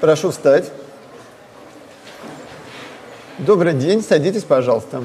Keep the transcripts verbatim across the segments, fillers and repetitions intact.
Прошу встать. Добрый день, садитесь, пожалуйста.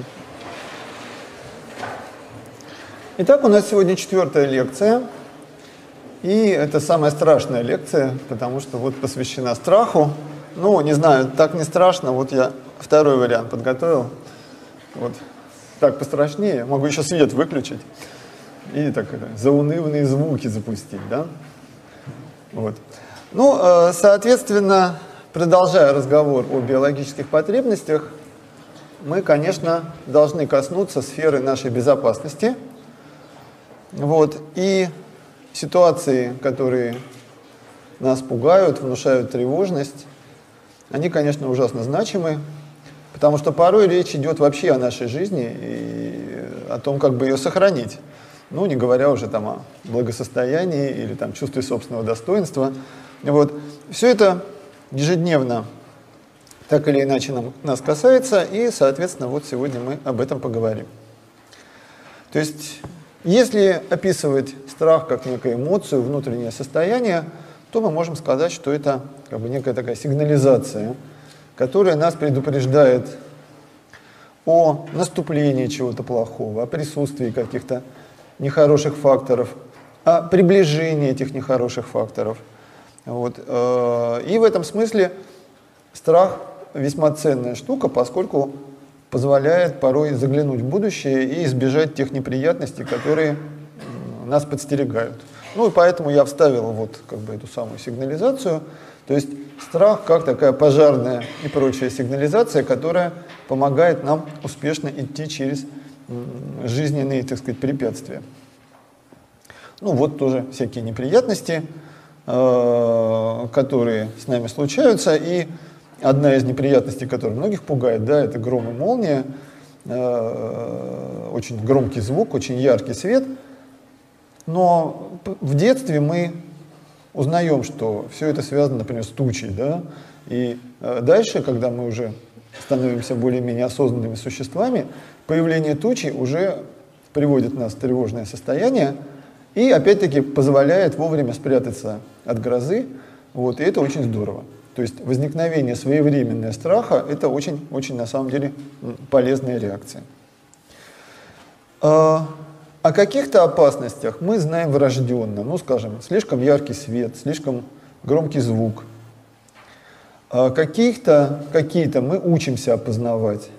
Итак, у нас сегодня четвертая лекция. И это самая страшная лекция, потому что вот посвящена страху. Ну, не знаю, так не страшно, вот я второй вариант подготовил. Вот так пострашнее. Могу еще свет выключить и так это, заунывные звуки запустить, да? Вот. Ну, соответственно, продолжая разговор о биологических потребностях, мы, конечно, должны коснуться сферы нашей безопасности. Вот. И ситуации, которые нас пугают, внушают тревожность, они, конечно, ужасно значимы, потому что порой речь идет вообще о нашей жизни и о том, как бы ее сохранить. Ну, не говоря уже там о благосостоянии или там чувстве собственного достоинства. Вот. Все это ежедневно так или иначе нам, нас касается, и, соответственно, вот сегодня мы об этом поговорим. То есть, если описывать страх как некую эмоцию, внутреннее состояние, то мы можем сказать, что это как бы некая такая сигнализация, которая нас предупреждает о наступлении чего-то плохого, о присутствии каких-то нехороших факторов, о приближении этих нехороших факторов. Вот. И в этом смысле страх весьма ценная штука, поскольку позволяет порой заглянуть в будущее и избежать тех неприятностей, которые нас подстерегают. Ну и поэтому я вставил вот как бы эту самую сигнализацию. То есть страх как такая пожарная и прочая сигнализация, которая помогает нам успешно идти через жизненные, так сказать, препятствия. Ну вот тоже всякие неприятности, которые с нами случаются, и одна из неприятностей, которая многих пугает, да, это гром и молния, очень громкий звук, очень яркий свет. Но в детстве мы узнаем, что все это связано, например, с тучей, да, и дальше, когда мы уже становимся более-менее осознанными существами, появление тучи уже приводит нас в тревожное состояние и, опять-таки, позволяет вовремя спрятаться от грозы, вот, и это очень здорово. То есть возникновение своевременного страха – это очень, очень, на самом деле, полезная реакция. О каких-то опасностях мы знаем врожденно, ну, скажем, слишком яркий свет, слишком громкий звук. Каких-то, какие-то мы учимся опознавать.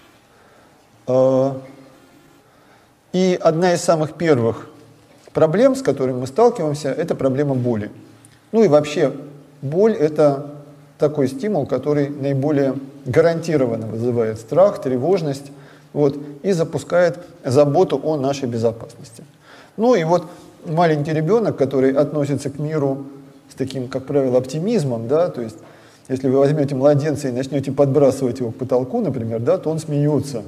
И одна из самых первых проблем, с которыми мы сталкиваемся, это проблема боли. Ну и вообще, боль – это такой стимул, который наиболее гарантированно вызывает страх, тревожность, вот, и запускает заботу о нашей безопасности. Ну и вот маленький ребенок, который относится к миру с таким, как правило, оптимизмом, да, то есть если вы возьмете младенца и начнете подбрасывать его к потолку, например, да, то он смеется.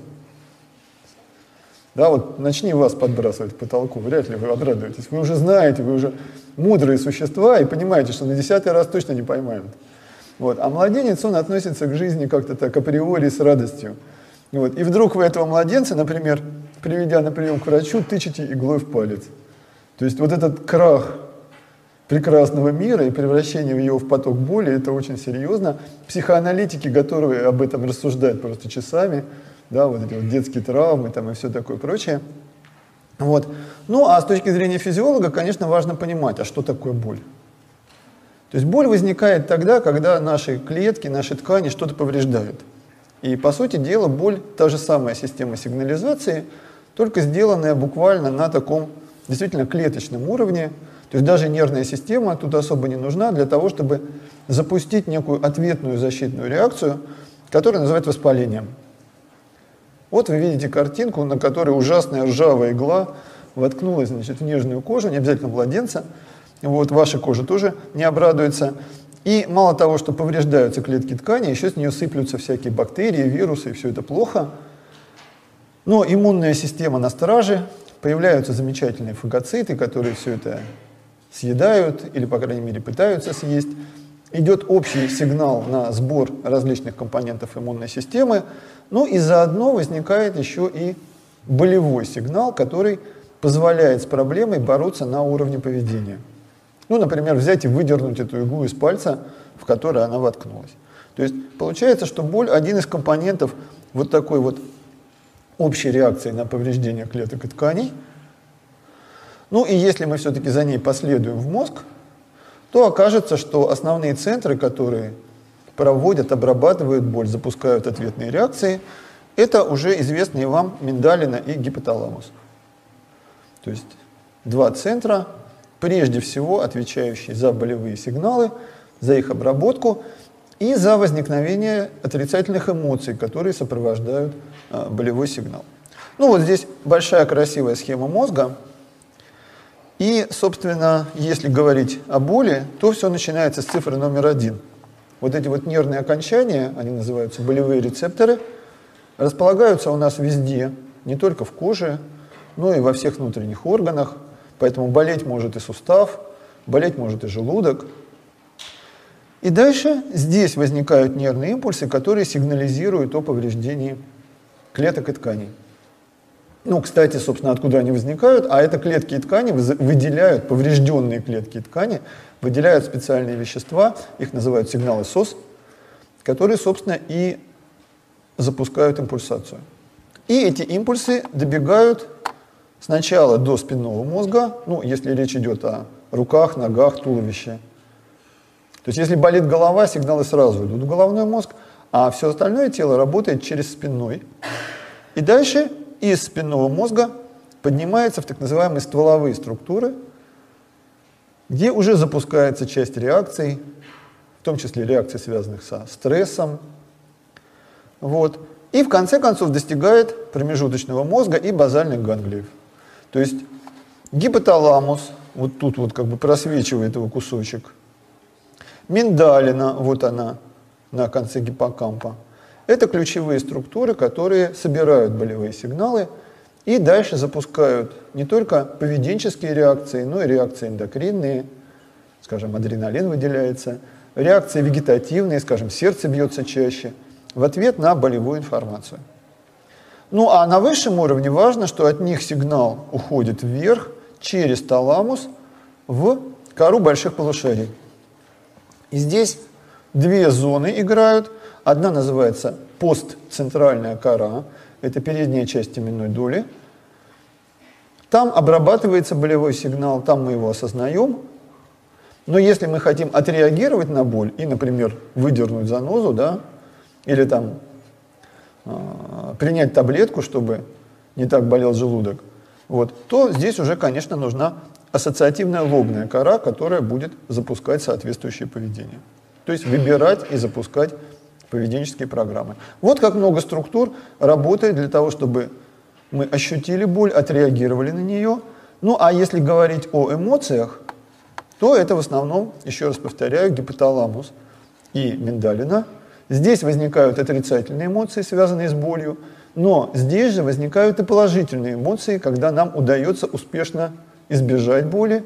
Да, вот начни вас подбрасывать к потолку, вряд ли вы обрадуетесь. Вы уже знаете, вы уже мудрые существа и понимаете, что на десятый раз точно не поймают. Вот. А младенец, он относится к жизни как-то так априори с радостью. Вот. И вдруг вы этого младенца, например, приведя на прием к врачу, тычете иглой в палец. То есть вот этот крах прекрасного мира и превращение его в поток боли, это очень серьезно. Психоаналитики готовы об этом рассуждать просто часами. Да, вот эти вот детские травмы там, и все такое прочее. Вот. Ну, а с точки зрения физиолога, конечно, важно понимать, а что такое боль. То есть боль возникает тогда, когда наши клетки, наши ткани что-то повреждают. И, по сути дела, боль – та же самая система сигнализации, только сделанная буквально на таком действительно клеточном уровне. То есть даже нервная система тут особо не нужна для того, чтобы запустить некую ответную защитную реакцию, которая называется воспалением. Вот вы видите картинку, на которой ужасная ржавая игла воткнулась, значит, в нежную кожу, не обязательно младенца. Вот, ваша кожа тоже не обрадуется. И мало того, что повреждаются клетки ткани, еще с нее сыплются всякие бактерии, вирусы, и все это плохо. Но иммунная система на страже, появляются замечательные фагоциты, которые все это съедают, или, по крайней мере, пытаются съесть. Идет общий сигнал на сбор различных компонентов иммунной системы, ну и заодно возникает еще и болевой сигнал, который позволяет с проблемой бороться на уровне поведения. Ну, например, взять и выдернуть эту иглу из пальца, в который она воткнулась. То есть получается, что боль – один из компонентов вот такой вот общей реакции на повреждение клеток и тканей. Ну и если мы все-таки за ней последуем в мозг, то окажется, что основные центры, которые проводят, обрабатывают боль, запускают ответные реакции, это уже известные вам миндалина и гипоталамус. То есть два центра, прежде всего отвечающие за болевые сигналы, за их обработку и за возникновение отрицательных эмоций, которые сопровождают а, болевой сигнал. Ну вот здесь большая красивая схема мозга. И, собственно, если говорить о боли, то все начинается с цифры номер один. Вот эти вот нервные окончания, они называются болевые рецепторы, располагаются у нас везде, не только в коже, но и во всех внутренних органах. Поэтому болеть может и сустав, болеть может и желудок. И дальше здесь возникают нервные импульсы, которые сигнализируют о повреждении клеток и тканей. Ну, кстати, собственно, откуда они возникают? А это клетки и ткани выделяют, поврежденные клетки и ткани, выделяют специальные вещества, их называют сигналы СОС, которые, собственно, и запускают импульсацию. И эти импульсы добегают сначала до спинного мозга, ну, если речь идет о руках, ногах, туловище. То есть если болит голова, сигналы сразу идут в головной мозг, а все остальное тело работает через спинной. И дальше из спинного мозга поднимается в так называемые стволовые структуры, где уже запускается часть реакций, в том числе реакций, связанных со стрессом. Вот. И в конце концов достигает промежуточного мозга и базальных ганглиев. То есть гипоталамус, вот тут вот как бы просвечивает его кусочек, миндалина, вот она на конце гиппокампа. Это ключевые структуры, которые собирают болевые сигналы и дальше запускают не только поведенческие реакции, но и реакции эндокринные, скажем, адреналин выделяется, реакции вегетативные, скажем, сердце бьется чаще, в ответ на болевую информацию. Ну а на высшем уровне важно, что от них сигнал уходит вверх через таламус в кору больших полушарий. И здесь две зоны играют. Одна называется постцентральная кора, это передняя часть теменной доли. Там обрабатывается болевой сигнал, там мы его осознаем. Но если мы хотим отреагировать на боль и, например, выдернуть занозу, да, или там э, принять таблетку, чтобы не так болел желудок, вот, то здесь уже, конечно, нужна ассоциативная лобная кора, которая будет запускать соответствующее поведение. То есть выбирать и запускать поведенческие программы. Вот как много структур работает для того, чтобы мы ощутили боль, отреагировали на нее. Ну а если говорить о эмоциях, то это в основном, еще раз повторяю, гипоталамус и миндалина. Здесь возникают отрицательные эмоции, связанные с болью, но здесь же возникают и положительные эмоции, когда нам удается успешно избежать боли.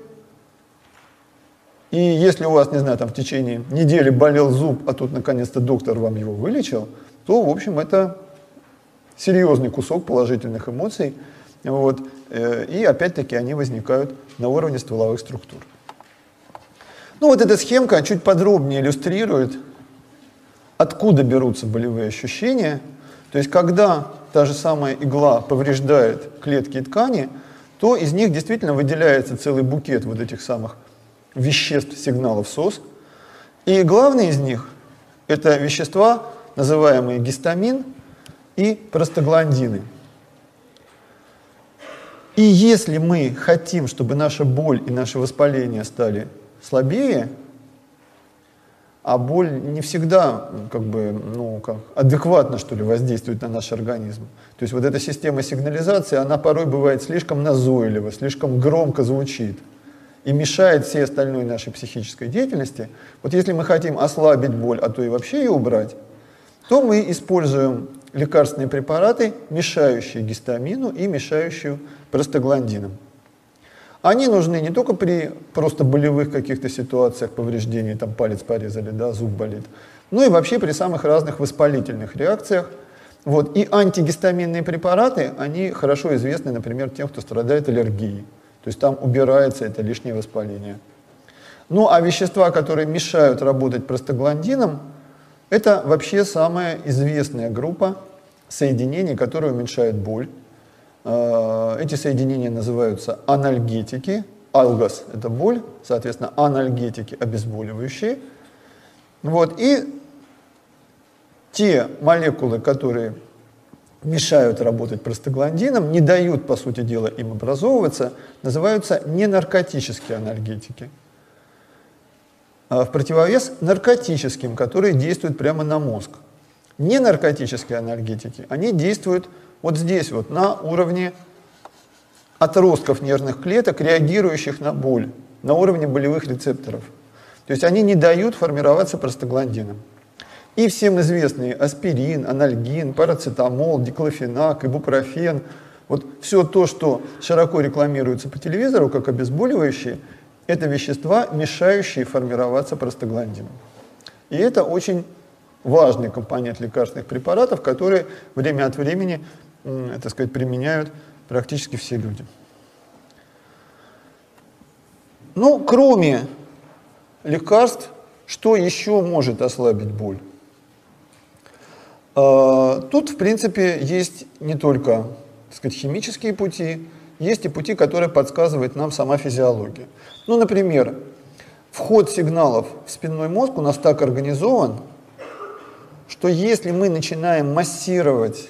И если у вас, не знаю, там в течение недели болел зуб, а тут наконец-то доктор вам его вылечил, то, в общем, это серьезный кусок положительных эмоций. Вот. И опять-таки они возникают на уровне стволовых структур. Ну вот эта схемка чуть подробнее иллюстрирует, откуда берутся болевые ощущения. То есть когда та же самая игла повреждает клетки и ткани, то из них действительно выделяется целый букет вот этих самых веществ, сигналов СОС. И главные из них – это вещества, называемые гистамин и простагландины. И если мы хотим, чтобы наша боль и наше воспаление стали слабее, а боль не всегда как бы, ну, как, адекватно, что ли, воздействует на наш организм. То есть вот эта система сигнализации, она порой бывает слишком назойлива, слишком громко звучит и мешает всей остальной нашей психической деятельности. Вот если мы хотим ослабить боль, а то и вообще ее убрать, то мы используем лекарственные препараты, мешающие гистамину и мешающие простагландинам. Они нужны не только при просто болевых каких-то ситуациях, повреждений, там палец порезали, да, зуб болит, но и вообще при самых разных воспалительных реакциях. Вот. И антигистаминные препараты, они хорошо известны, например, тем, кто страдает аллергией. То есть там убирается это лишнее воспаление. Ну а вещества, которые мешают работать простагландинам, это вообще самая известная группа соединений, которые уменьшают боль. Эти соединения называются анальгетики. Алгос – это боль, соответственно, анальгетики – обезболивающие. Вот. И те молекулы, которые мешают работать простагландинам, не дают, по сути дела, им образовываться, называются ненаркотические анальгетики. В противовес наркотическим, которые действуют прямо на мозг. Ненаркотические анальгетики, они действуют вот здесь, вот, на уровне отростков нервных клеток, реагирующих на боль, на уровне болевых рецепторов. То есть они не дают формироваться простагландинам. И всем известные аспирин, анальгин, парацетамол, диклофенак, ибупрофен, вот все то, что широко рекламируется по телевизору как обезболивающие, это вещества, мешающие формироваться простагландинам. И это очень важный компонент лекарственных препаратов, которые время от времени, так сказать, применяют практически все люди. Ну, кроме лекарств, что еще может ослабить боль? Тут, в принципе, есть не только, так сказать, химические пути, есть и пути, которые подсказывает нам сама физиология. Ну, например, вход сигналов в спинной мозг у нас так организован, что если мы начинаем массировать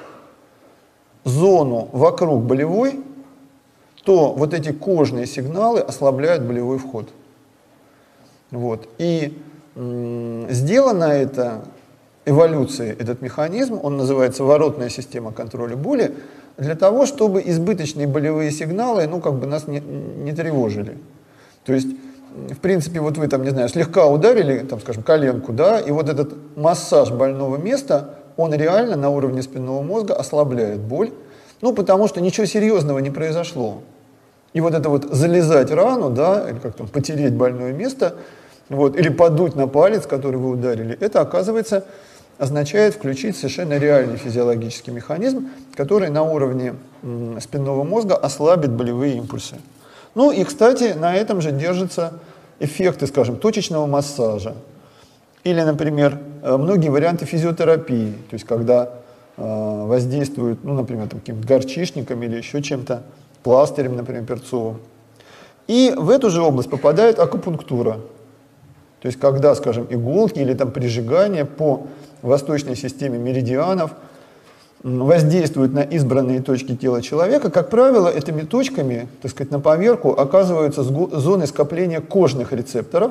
зону вокруг болевой, то вот эти кожные сигналы ослабляют болевой вход. Вот. И м- сделано это эволюцией, этот механизм, он называется воротная система контроля боли, для того, чтобы избыточные болевые сигналы, ну, как бы нас не, не тревожили. То есть, в принципе, вот вы там, не знаю, слегка ударили, там, скажем, коленку, да, и вот этот массаж больного места, он реально на уровне спинного мозга ослабляет боль, ну, потому что ничего серьезного не произошло. И вот это вот залезать рану, да, или как там, потереть больное место, вот, или подуть на палец, который вы ударили, это, оказывается, означает включить совершенно реальный физиологический механизм, который на уровне м, спинного мозга ослабит болевые импульсы. Ну и, кстати, на этом же держатся эффекты, скажем, точечного массажа. Или, например, многие варианты физиотерапии, то есть когда э, воздействуют, ну, например, каким-то горчишником или еще чем-то, пластырем, например, перцовым. И в эту же область попадает акупунктура. То есть когда, скажем, иголки или там прижигание по восточной системе меридианов воздействуют на избранные точки тела человека, как правило, этими точками, так сказать, на поверку оказываются зоны скопления кожных рецепторов,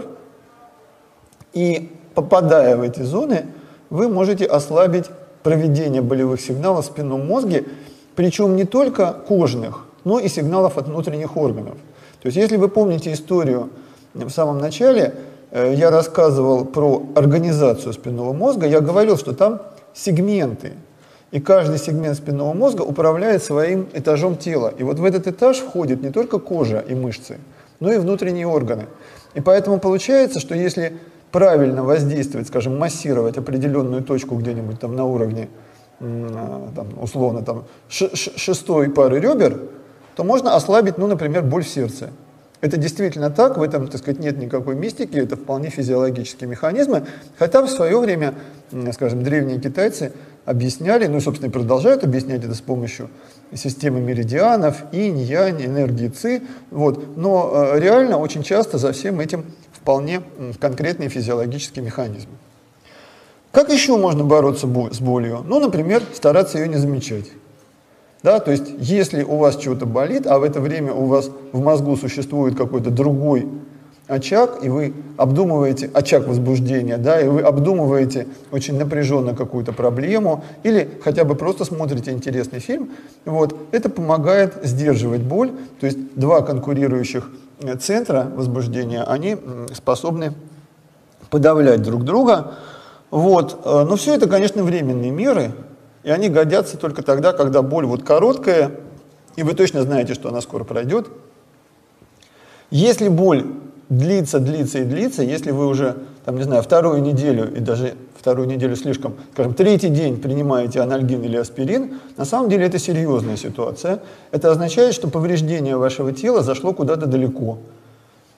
и попадая в эти зоны, вы можете ослабить проведение болевых сигналов в спинном мозге, причем не только кожных, но и сигналов от внутренних органов. То есть, если вы помните историю в самом начале, я рассказывал про организацию спинного мозга, я говорил, что там сегменты, и каждый сегмент спинного мозга управляет своим этажом тела. И вот в этот этаж входит не только кожа и мышцы, но и внутренние органы. И поэтому получается, что если правильно воздействовать, скажем, массировать определенную точку где-нибудь там на уровне, там, условно, там, шестой пары ребер, то можно ослабить, ну, например, боль в сердце. Это действительно так, в этом, так сказать, нет никакой мистики, это вполне физиологические механизмы. Хотя в свое время, скажем, древние китайцы объясняли, ну, собственно, и продолжают объяснять это с помощью системы меридианов, инь, янь, энергии ци. Вот. Но э, реально очень часто за всем этим вполне конкретные физиологические механизмы. Как еще можно бороться с болью? Ну, например, стараться ее не замечать. Да, то есть, если у вас что-то болит, а в это время у вас в мозгу существует какой-то другой очаг, и вы обдумываете, очаг возбуждения, да, и вы обдумываете очень напряженно какую-то проблему, или хотя бы просто смотрите интересный фильм, вот, это помогает сдерживать боль. То есть два конкурирующих центра возбуждения, они способны подавлять друг друга. Вот. Но все это, конечно, временные меры, и они годятся только тогда, когда боль вот короткая, и вы точно знаете, что она скоро пройдет. Если боль длится, длится и длится, если вы уже, там, не знаю, вторую неделю, и даже вторую неделю слишком, скажем, третий день принимаете анальгин или аспирин, на самом деле это серьезная ситуация. Это означает, что повреждение вашего тела зашло куда-то далеко.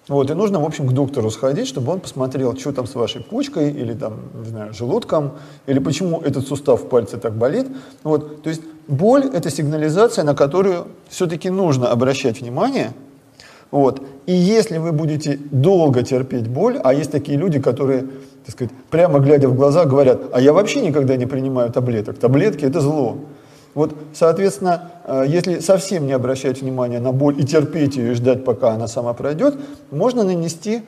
Вот, и нужно, в общем, к доктору сходить, чтобы он посмотрел, что там с вашей почкой, или там, не знаю, желудком, или почему этот сустав в пальце так болит. Вот, то есть боль – это сигнализация, на которую все-таки нужно обращать внимание. Вот. И если вы будете долго терпеть боль, а есть такие люди, которые, так сказать, прямо глядя в глаза говорят, а я вообще никогда не принимаю таблеток, таблетки – это зло. Вот, соответственно, если совсем не обращать внимания на боль и терпеть ее и ждать, пока она сама пройдет, можно нанести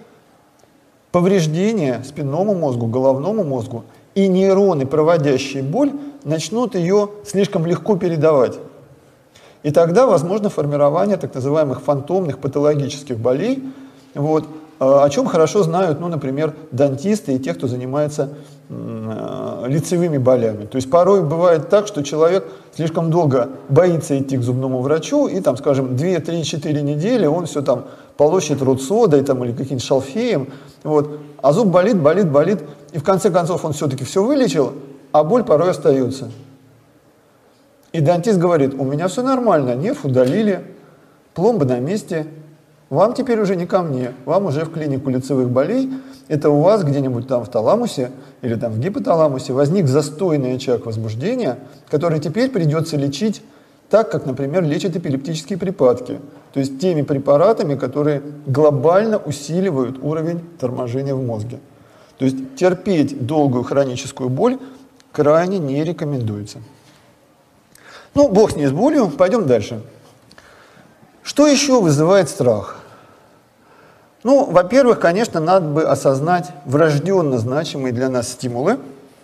повреждение спинному мозгу, головному мозгу, и нейроны, проводящие боль, начнут ее слишком легко передавать. И тогда возможно формирование так называемых фантомных патологических болей, вот, о чем хорошо знают, ну, например, дантисты и те, кто занимается э, лицевыми болями. То есть порой бывает так, что человек слишком долго боится идти к зубному врачу, и там, скажем, две, три, четыре недели он все там полощет рот содой там, или каким-нибудь шалфеем, вот, а зуб болит, болит, болит, и в конце концов он все-таки все вылечил, а боль порой остается. И дантист говорит, у меня все нормально, нерв удалили, пломба на месте, вам теперь уже не ко мне, вам уже в клинику лицевых болей, это у вас где-нибудь там в таламусе или там в гипоталамусе возник застойный очаг возбуждения, который теперь придется лечить так, как, например, лечат эпилептические припадки, то есть теми препаратами, которые глобально усиливают уровень торможения в мозге. То есть терпеть долгую хроническую боль крайне не рекомендуется. Ну, бог с ней с болью, пойдем дальше. Что еще вызывает страх? Ну, во-первых, конечно, надо бы осознать врожденно значимые для нас стимулы,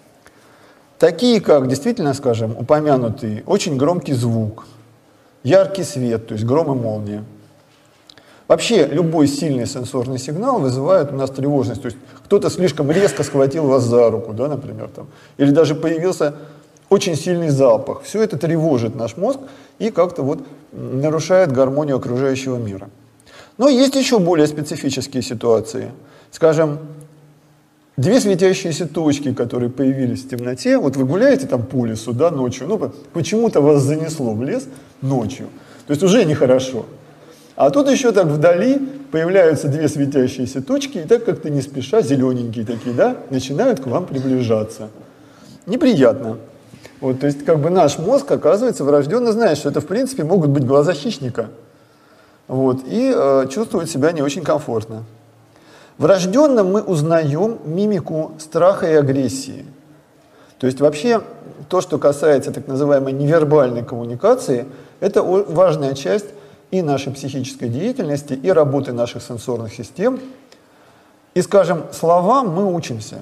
такие как, действительно, скажем, упомянутый очень громкий звук, яркий свет, то есть гром и молния. Вообще, любой сильный сенсорный сигнал вызывает у нас тревожность. То есть кто-то слишком резко схватил вас за руку, да, например, там, или даже появился очень сильный запах. Все это тревожит наш мозг и как-то вот нарушает гармонию окружающего мира. Но есть еще более специфические ситуации. Скажем, две светящиеся точки, которые появились в темноте. Вот вы гуляете там по лесу, да, ночью, ну, почему-то вас занесло в лес ночью. То есть уже нехорошо. А тут еще так вдали появляются две светящиеся точки, и так как-то не спеша, зелененькие такие, да, начинают к вам приближаться. Неприятно. Вот, то есть как бы наш мозг, оказывается, врожденно знает, что это в принципе могут быть глаза хищника. Вот, и э, чувствует себя не очень комфортно. Врожденно мы узнаем мимику страха и агрессии. То есть вообще то, что касается так называемой невербальной коммуникации, это важная часть и нашей психической деятельности, и работы наших сенсорных систем. И, скажем, словам мы учимся.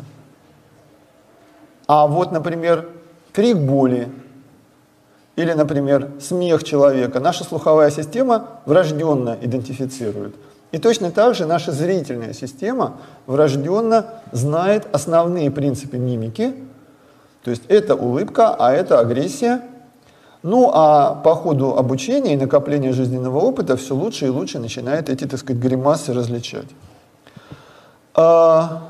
А вот, например, крик боли или, например, смех человека наша слуховая система врожденно идентифицирует. И точно так же наша зрительная система врожденно знает основные принципы мимики. То есть это улыбка, а это агрессия. Ну а по ходу обучения и накопления жизненного опыта все лучше и лучше начинает эти, так сказать, гримасы различать. А...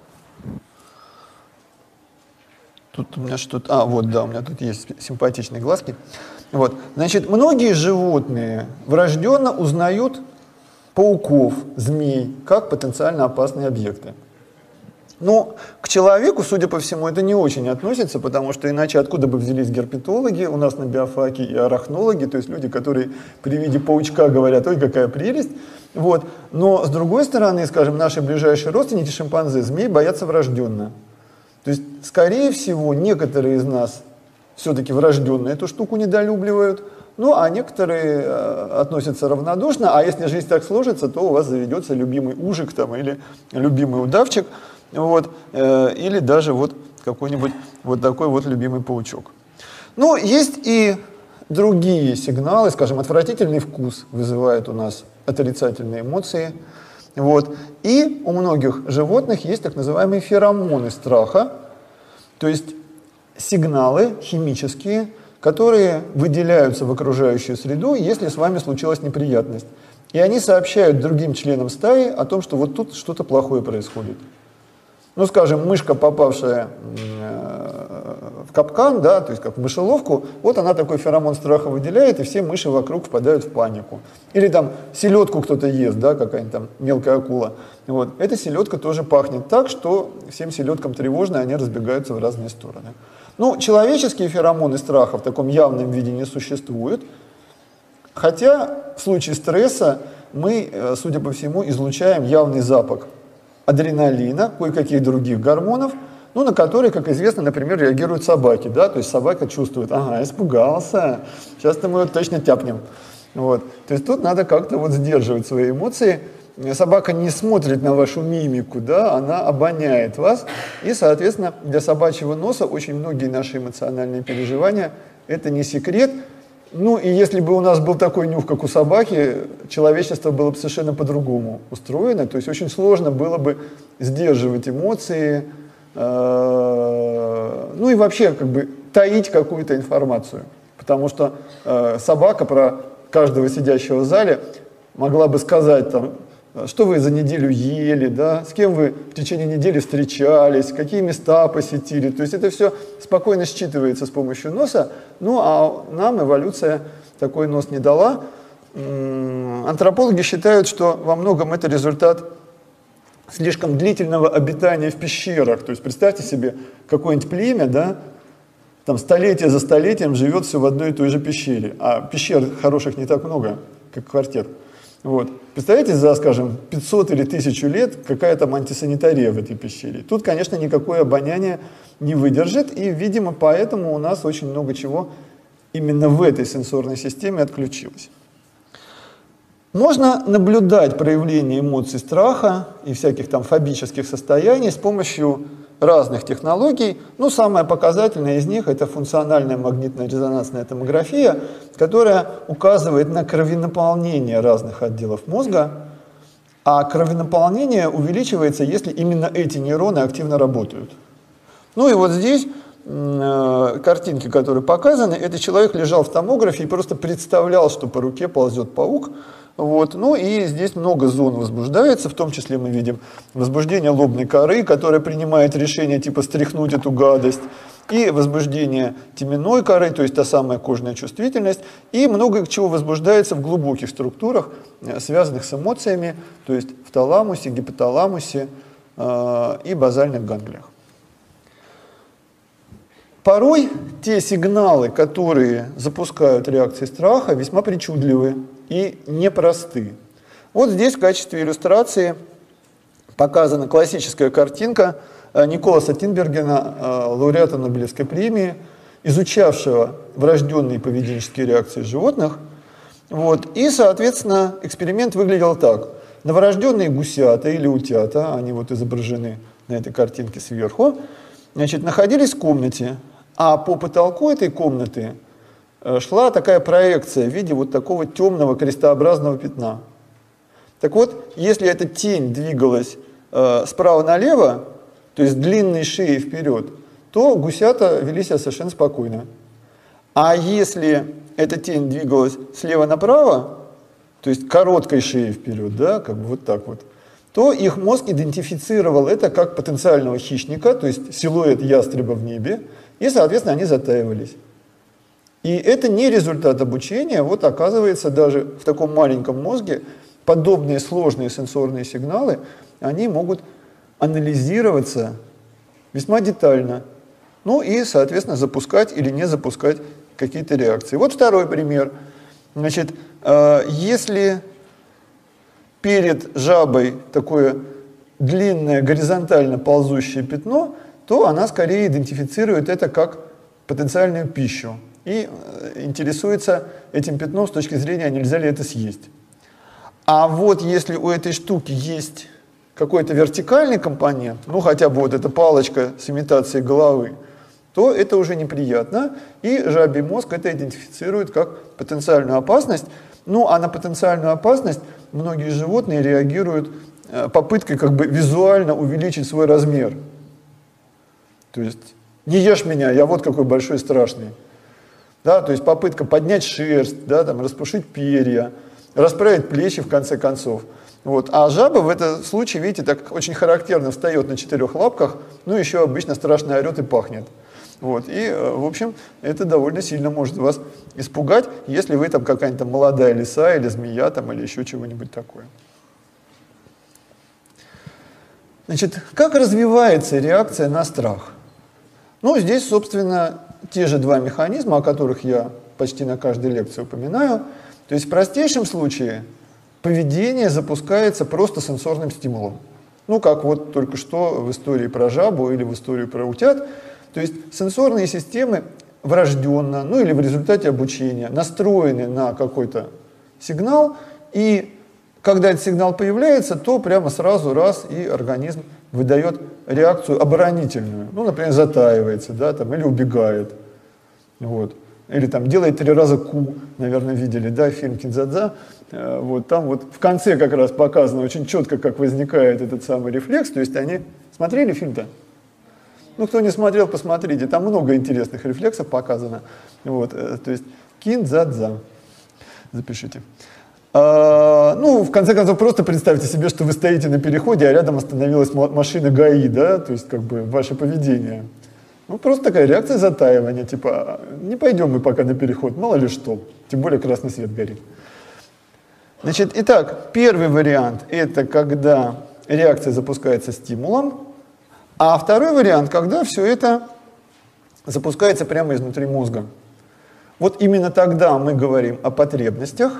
Тут у меня что-то... А, вот, да, у меня тут есть симпатичные глазки. Вот. Значит, многие животные врожденно узнают пауков, змей, как потенциально опасные объекты. Но к человеку, судя по всему, это не очень относится, потому что иначе откуда бы взялись герпетологи у нас на биофаке и арахнологи, то есть люди, которые при виде паучка говорят, ой, какая прелесть. Вот. Но с другой стороны, скажем, наши ближайшие родственники, шимпанзе, змей, боятся врожденно. То есть, скорее всего, некоторые из нас все-таки врожденно эту штуку недолюбливают, ну, а некоторые э, относятся равнодушно, а если жизнь так сложится, то у вас заведется любимый ужик там, или любимый удавчик, вот, э, или даже вот какой-нибудь вот такой вот любимый паучок. Ну, есть и другие сигналы, скажем, отвратительный вкус вызывает у нас отрицательные эмоции. Вот. И у многих животных есть так называемые феромоны страха, то есть сигналы химические, которые выделяются в окружающую среду, если с вами случилась неприятность. И они сообщают другим членам стаи о том, что вот тут что-то плохое происходит. Ну, скажем, мышка, попавшая капкан, да, то есть как в мышеловку, вот она такой феромон страха выделяет, и все мыши вокруг впадают в панику. Или там селедку кто-то ест, да, какая-нибудь там мелкая акула. Вот. Эта селедка тоже пахнет так, что всем селедкам тревожно, и они разбегаются в разные стороны. Ну, человеческие феромоны страха в таком явном виде не существуют, хотя в случае стресса мы, судя по всему, излучаем явный запах адреналина, кое-каких других гормонов, ну, на которые, как известно, например, реагируют собаки, да, то есть собака чувствует, ага, испугался, сейчас-то мы его точно тяпнем. Вот. То есть тут надо как-то вот сдерживать свои эмоции. Собака не смотрит на вашу мимику, да, она обоняет вас, и, соответственно, для собачьего носа очень многие наши эмоциональные переживания – это не секрет. Ну, и если бы у нас был такой нюх, как у собаки, человечество было бы совершенно по-другому устроено, то есть очень сложно было бы сдерживать эмоции, ну и вообще как бы таить какую-то информацию, потому что э, собака про каждого сидящего в зале могла бы сказать, там, что вы за неделю ели, да, с кем вы в течение недели встречались, какие места посетили, то есть это все спокойно считывается с помощью носа, ну а нам эволюция такой нос не дала. Антропологи считают, что во многом это результат слишком длительного обитания в пещерах. То есть представьте себе какое-нибудь племя, да, там столетие за столетием живет все в одной и той же пещере, а пещер хороших не так много, как квартет. Вот. Представляете, за, скажем, пятьсот или тысячу лет какая там антисанитария в этой пещере. Тут, конечно, никакое обоняние не выдержит, и, видимо, поэтому у нас очень много чего именно в этой сенсорной системе отключилось. Можно наблюдать проявление эмоций страха и всяких там фобических состояний с помощью разных технологий. Ну, самая показательная из них – это функциональная магнитно-резонансная томография, которая указывает на кровенаполнение разных отделов мозга, а кровенаполнение увеличивается, если именно эти нейроны активно работают. Ну и вот здесь э, картинки, которые показаны, это человек лежал в томографе и просто представлял, что по руке ползет паук. Вот. Ну и здесь много зон возбуждается, в том числе мы видим возбуждение лобной коры, которая принимает решение типа стряхнуть эту гадость, и возбуждение теменной коры, то есть та самая кожная чувствительность, и много чего возбуждается в глубоких структурах, связанных с эмоциями, то есть в таламусе, гипоталамусе э, и базальных ганглиях. Порой те сигналы, которые запускают реакции страха, весьма причудливы и непросты. Вот здесь в качестве иллюстрации показана классическая картинка Николаса Тинбергена, лауреата Нобелевской премии, изучавшего врожденные поведенческие реакции животных. Вот. И, соответственно, эксперимент выглядел так. Новорожденные гусята или утята, они вот изображены на этой картинке сверху, значит, находились в комнате, а по потолку этой комнаты шла такая проекция в виде вот такого темного крестообразного пятна. Так вот, если эта тень двигалась э, справа налево, то есть длинной шеей вперед, то гусята вели себя совершенно спокойно. А если эта тень двигалась слева направо, то есть короткой шеей вперед, да, как бы вот так вот, то их мозг идентифицировал это как потенциального хищника, то есть силуэт ястреба в небе, и, соответственно, они затаивались. И это не результат обучения. Вот оказывается, даже в таком маленьком мозге подобные сложные сенсорные сигналы, они могут анализироваться весьма детально. Ну и, соответственно, запускать или не запускать какие-то реакции. Вот второй пример. Значит, если перед жабой такое длинное горизонтально ползущее пятно, то она скорее идентифицирует это как потенциальную пищу и интересуется этим пятном с точки зрения, нельзя ли это съесть. А вот если у этой штуки есть какой-то вертикальный компонент, ну хотя бы вот эта палочка с имитацией головы, то это уже неприятно, и жабий мозг это идентифицирует как потенциальную опасность. Ну а на потенциальную опасность многие животные реагируют попыткой как бы визуально увеличить свой размер. То есть не ешь меня, я вот какой большой страшный. Да, то есть попытка поднять шерсть, да, там, распушить перья, расправить плечи в конце концов. Вот. А жаба в этом случае, видите, так очень характерно встает на четырех лапках, ну еще обычно страшно орет и пахнет. Вот. И, в общем, это довольно сильно может вас испугать, если вы там какая-нибудь молодая лиса или змея там, или еще чего-нибудь такое. Значит, как развивается реакция на страх? Ну, здесь, собственно, те же два механизма, о которых я почти на каждой лекции упоминаю. То есть в простейшем случае поведение запускается просто сенсорным стимулом. Ну, как вот только что в истории про жабу или в истории про утят. То есть сенсорные системы врожденно, ну или в результате обучения, настроены на какой-то сигнал, и когда этот сигнал появляется, то прямо сразу раз и организм выдает реакцию оборонительную. Ну, например, затаивается, да, там, или убегает. Вот. Или там делает три раза ку, наверное, видели, да, фильм «Кинзадза». Вот, там вот в конце как раз показано очень четко, как возникает этот самый рефлекс. То есть они... Смотрели фильм-то? Ну, кто не смотрел, посмотрите. Там много интересных рефлексов показано. Вот, то есть «Кинзадза». Запишите. А, ну, в конце концов, просто представьте себе, что вы стоите на переходе, а рядом остановилась машина ГАИ, да, то есть как бы ваше поведение. Ну, просто такая реакция затаивания, типа, не пойдем мы пока на переход, мало ли что, тем более красный свет горит. Значит, итак, первый вариант – это когда реакция запускается стимулом, а второй вариант, когда все это запускается прямо изнутри мозга. Вот именно тогда мы говорим о потребностях.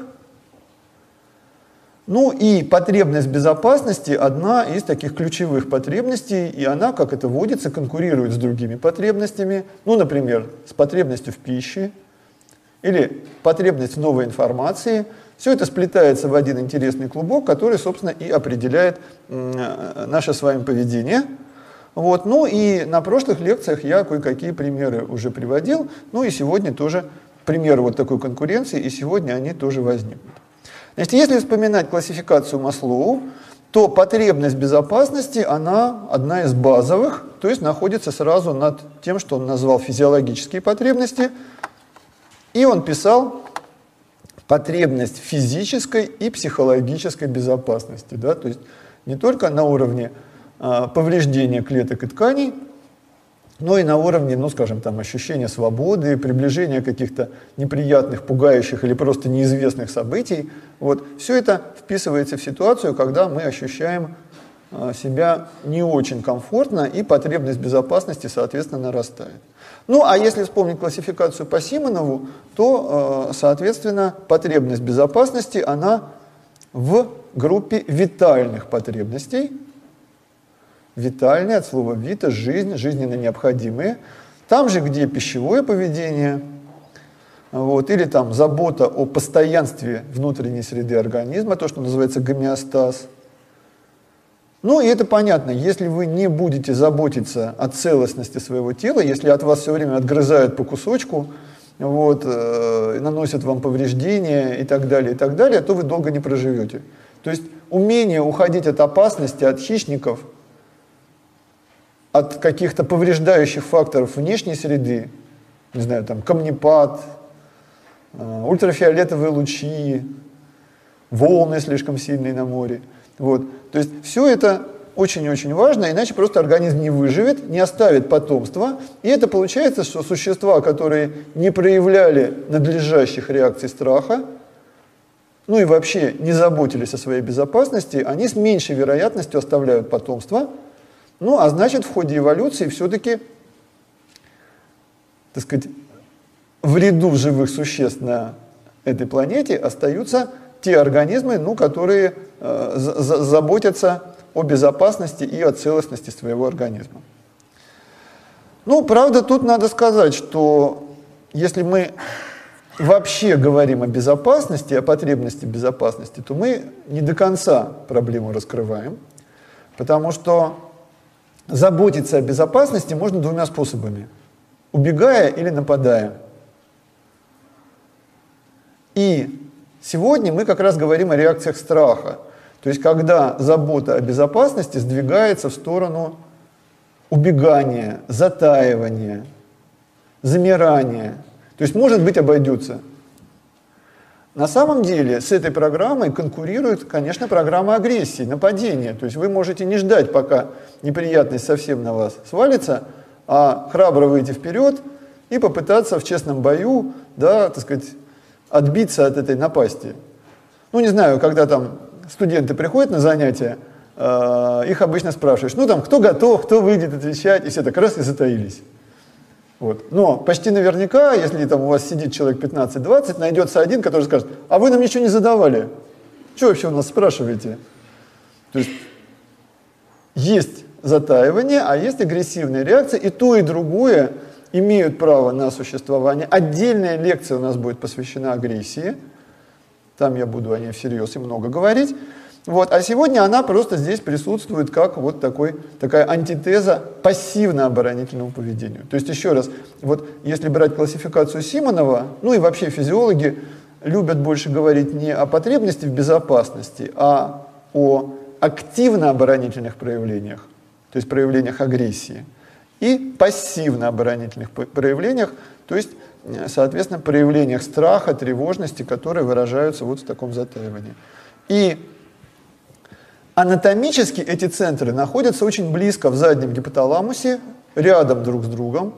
Ну и потребность безопасности одна из таких ключевых потребностей, и она, как это водится, конкурирует с другими потребностями, ну, например, с потребностью в пище или потребность в новой информации. Все это сплетается в один интересный клубок, который, собственно, и определяет наше с вами поведение. Вот. Ну и на прошлых лекциях я кое-какие примеры уже приводил, ну и сегодня тоже примеры вот такой конкуренции, и сегодня они тоже возникнут. Значит, если вспоминать классификацию Маслоу, то потребность безопасности, она одна из базовых, то есть находится сразу над тем, что он назвал физиологические потребности, и он писал потребность физической и психологической безопасности, да, то есть не только на уровне а, повреждения клеток и тканей, но и на уровне, ну, скажем, там, ощущения свободы, приближения каких-то неприятных, пугающих или просто неизвестных событий. Вот. Все это вписывается в ситуацию, когда мы ощущаем э, себя не очень комфортно, и потребность безопасности, соответственно, нарастает. Ну, а если вспомнить классификацию по Симонову, то, э, соответственно, потребность безопасности, она в группе витальных потребностей. Витальные, от слова «вита», жизнь, жизненно необходимые. Там же, где пищевое поведение, вот, или там забота о постоянстве внутренней среды организма, то, что называется гомеостаз. Ну и это понятно, если вы не будете заботиться о целостности своего тела, если от вас все время отгрызают по кусочку, вот, э, наносят вам повреждения и так далее, и так далее, то вы долго не проживете. То есть умение уходить от опасности, от хищников, от каких-то повреждающих факторов внешней среды, не знаю, там, камнепад, ультрафиолетовые лучи, волны слишком сильные на море. Вот. То есть все это очень-очень важно, иначе просто организм не выживет, не оставит потомства. И это получается, что существа, которые не проявляли надлежащих реакций страха, ну и вообще не заботились о своей безопасности, они с меньшей вероятностью оставляют потомство. Ну, а значит, в ходе эволюции все-таки, так сказать, в ряду живых существ на этой планете остаются те организмы, ну, которые э, за заботятся о безопасности и о целостности своего организма. Ну, правда, тут надо сказать, что если мы вообще говорим о безопасности, о потребности безопасности, то мы не до конца проблему раскрываем, потому что заботиться о безопасности можно двумя способами: убегая или нападая. И сегодня мы как раз говорим о реакциях страха. То есть когда забота о безопасности сдвигается в сторону убегания, затаивания, замирания. То есть, может быть, обойдется. На самом деле с этой программой конкурирует, конечно, программа агрессии, нападения. То есть вы можете не ждать, пока неприятность совсем на вас свалится, а храбро выйти вперед и попытаться в честном бою, да, так сказать, отбиться от этой напасти. Ну, не знаю, когда там студенты приходят на занятия, э, их обычно спрашиваешь, ну, там, кто готов, кто выйдет отвечать, и все так раз и затаились. Вот. Но почти наверняка, если там у вас сидит человек пятнадцать-двадцать, найдется один, который скажет, а вы нам ничего не задавали. Что вообще у нас спрашиваете? То есть есть затаивание, а есть агрессивная реакция, и то, и другое имеют право на существование. Отдельная лекция у нас будет посвящена агрессии. Там я буду о ней всерьез и много говорить. Вот. А сегодня она просто здесь присутствует как вот такой, такая антитеза пассивно-оборонительному поведению. То есть еще раз, вот если брать классификацию Симонова, ну и вообще физиологи любят больше говорить не о потребности в безопасности, а о активно-оборонительных проявлениях, то есть проявлениях агрессии, и пассивно-оборонительных проявлениях, то есть, соответственно, проявлениях страха, тревожности, которые выражаются вот в таком затаивании. И анатомически эти центры находятся очень близко в заднем гипоталамусе, рядом друг с другом.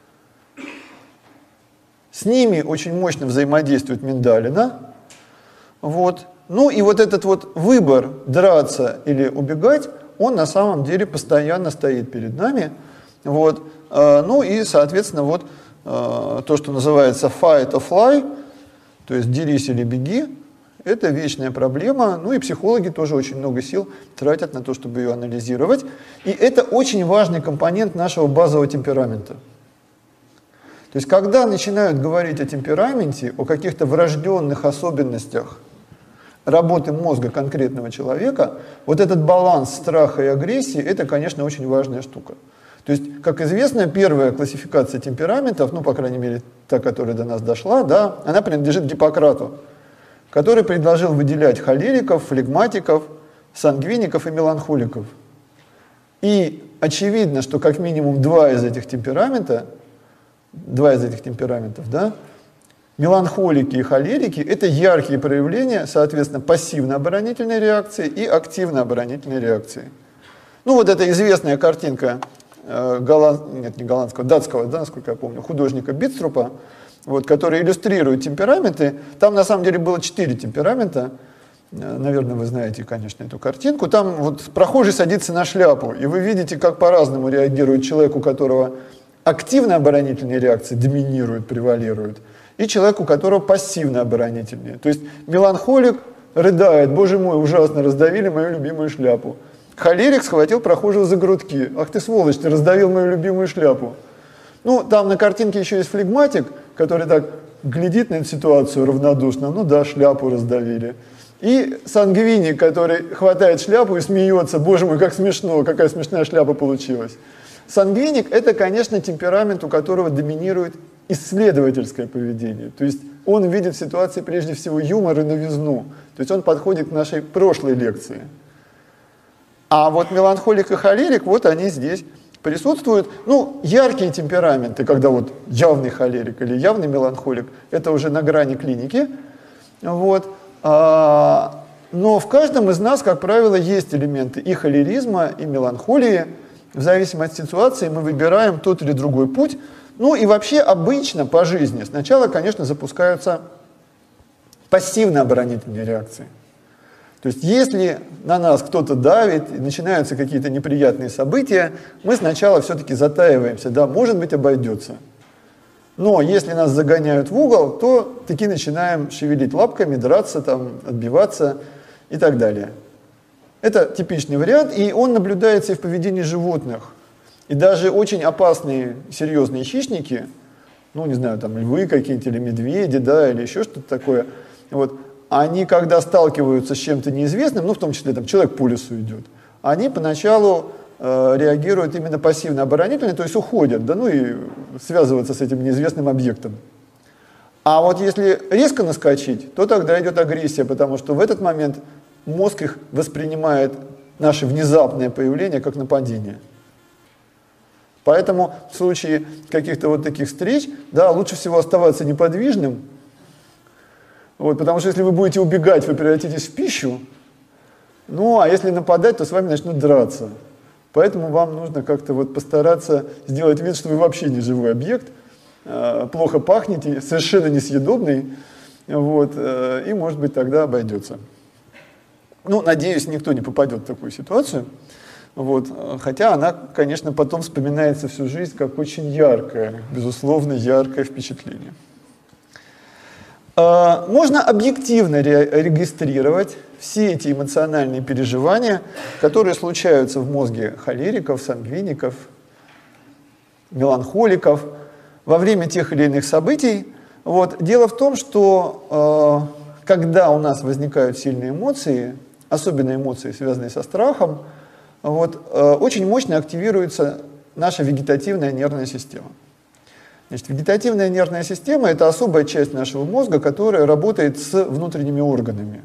С ними очень мощно взаимодействует миндалина. Вот. Ну и вот этот вот выбор драться или убегать, он на самом деле постоянно стоит перед нами. Вот. Ну и, соответственно, вот то, что называется fight or fly, то есть дерись или беги, это вечная проблема. Ну и психологи тоже очень много сил тратят на то, чтобы ее анализировать. И это очень важный компонент нашего базового темперамента. То есть когда начинают говорить о темпераменте, о каких-то врожденных особенностях работы мозга конкретного человека, вот этот баланс страха и агрессии, это, конечно, очень важная штука. То есть, как известно, первая классификация темпераментов, ну, по крайней мере, та, которая до нас дошла, да, она принадлежит Гиппократу, который предложил выделять холериков, флегматиков, сангвиников и меланхоликов. И очевидно, что как минимум два из этих темперамента, два из этих темпераментов, да, меланхолики и холерики, это яркие проявления, соответственно, пассивно-оборонительной реакции и активно-оборонительной реакции. Ну, вот эта известная картинка э, голланд... нет, не голландского, датского, да, насколько я помню, художника Битструпа, вот, который иллюстрирует темпераменты. Там, на самом деле, было четыре темперамента. Наверное, вы знаете, конечно, эту картинку. Там вот прохожий садится на шляпу, и вы видите, как по-разному реагирует человек, у которого активно-оборонительные реакции доминируют, превалируют, и человек, у которого пассивно-оборонительные. То есть меланхолик рыдает, боже мой, ужасно, раздавили мою любимую шляпу. Холерик схватил прохожего за грудки. Ах ты сволочь, ты раздавил мою любимую шляпу. Ну, там на картинке еще есть флегматик, который так глядит на эту ситуацию равнодушно. Ну да, шляпу раздавили. И сангвиник, который хватает шляпу и смеется. Боже мой, как смешно, какая смешная шляпа получилась. Сангвиник – это, конечно, темперамент, у которого доминирует исследовательское поведение. То есть он видит в ситуации прежде всего юмор и новизну. То есть он подходит к нашей прошлой лекции. А вот меланхолик и холерик, вот они здесь присутствуют. Ну, яркие темпераменты, когда вот явный холерик или явный меланхолик, это уже на грани клиники. Вот. А, но в каждом из нас, как правило, есть элементы и холеризма, и меланхолии. В зависимости от ситуации мы выбираем тот или другой путь. Ну и вообще обычно по жизни сначала, конечно, запускаются пассивно-оборонительные реакции. То есть если на нас кто-то давит, и начинаются какие-то неприятные события, мы сначала все-таки затаиваемся, да, может быть, обойдется. Но если нас загоняют в угол, то таки начинаем шевелить лапками, драться, там, отбиваться и так далее. Это типичный вариант, и он наблюдается и в поведении животных. И даже очень опасные, серьезные хищники, ну, не знаю, там, львы какие-то, или медведи, да, или еще что-то такое, вот, они, когда сталкиваются с чем-то неизвестным, ну, в том числе, там, человек по лесу идет, они поначалу э, реагируют именно пассивно-оборонительно, то есть уходят, да, ну, и связываться с этим неизвестным объектом. А вот если резко наскочить, то тогда идет агрессия, потому что в этот момент мозг их воспринимает наше внезапное появление как нападение. Поэтому в случае каких-то вот таких встреч, да, лучше всего оставаться неподвижным, вот, потому что если вы будете убегать, вы превратитесь в пищу, ну, а если нападать, то с вами начнут драться. Поэтому вам нужно как-то вот постараться сделать вид, что вы вообще не живой объект, плохо пахнете, совершенно несъедобный, вот, и, может быть, тогда обойдется. Ну, надеюсь, никто не попадет в такую ситуацию. Вот. Хотя она, конечно, потом вспоминается всю жизнь как очень яркое, безусловно, яркое впечатление. Можно объективно регистрировать все эти эмоциональные переживания, которые случаются в мозге холериков, сангвиников, меланхоликов во время тех или иных событий. Вот. Дело в том, что э, когда у нас возникают сильные эмоции, особенно эмоции, связанные со страхом, вот, э, очень мощно активируется наша вегетативная нервная система. Значит, вегетативная нервная система – это особая часть нашего мозга, которая работает с внутренними органами.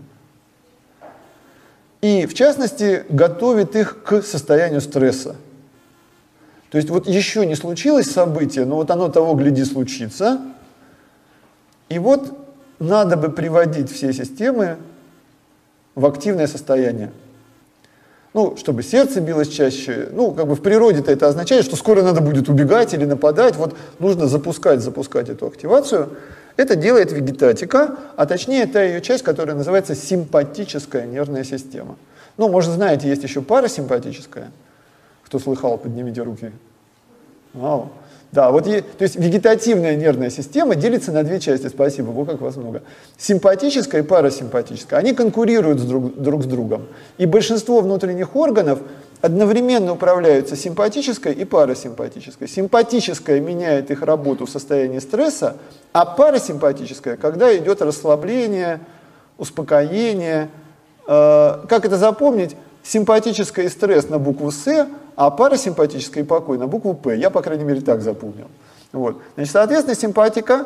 И, в частности, готовит их к состоянию стресса. То есть вот еще не случилось событие, но вот оно того гляди случится, и вот надо бы приводить все системы в активное состояние. Ну, чтобы сердце билось чаще. Ну, как бы в природе-то это означает, что скоро надо будет убегать или нападать. Вот нужно запускать, запускать эту активацию. Это делает вегетатика, а точнее та ее часть, которая называется симпатическая нервная система. Ну, может, знаете, есть еще парасимпатическая. Кто слыхал, поднимите руки. Вау. Да, вот, то есть вегетативная нервная система делится на две части, спасибо, вот как вас много. Симпатическая и парасимпатическая, они конкурируют с друг, друг с другом. И большинство внутренних органов одновременно управляются симпатической и парасимпатической. Симпатическая меняет их работу в состоянии стресса, а парасимпатическая, когда идет расслабление, успокоение. Э, как это запомнить? Симпатическая и стресс на букву «С», а парасимпатическая и покой на букву «П». Я, по крайней мере, так запомнил. Вот. Значит, соответственно, симпатика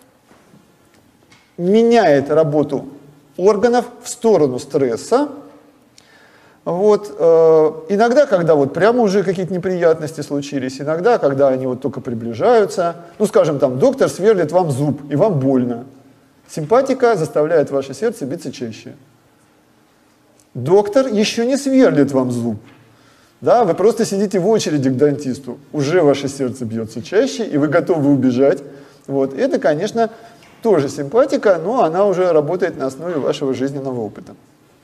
меняет работу органов в сторону стресса. Вот. Э, иногда, когда вот прямо уже какие-то неприятности случились, иногда, когда они вот только приближаются, ну, скажем, там, доктор сверлит вам зуб, и вам больно. Симпатика заставляет ваше сердце биться чаще. Доктор еще не сверлит вам зуб. Да, вы просто сидите в очереди к дантисту, уже ваше сердце бьется чаще, и вы готовы убежать. Вот. Это, конечно, тоже симпатика, но она уже работает на основе вашего жизненного опыта.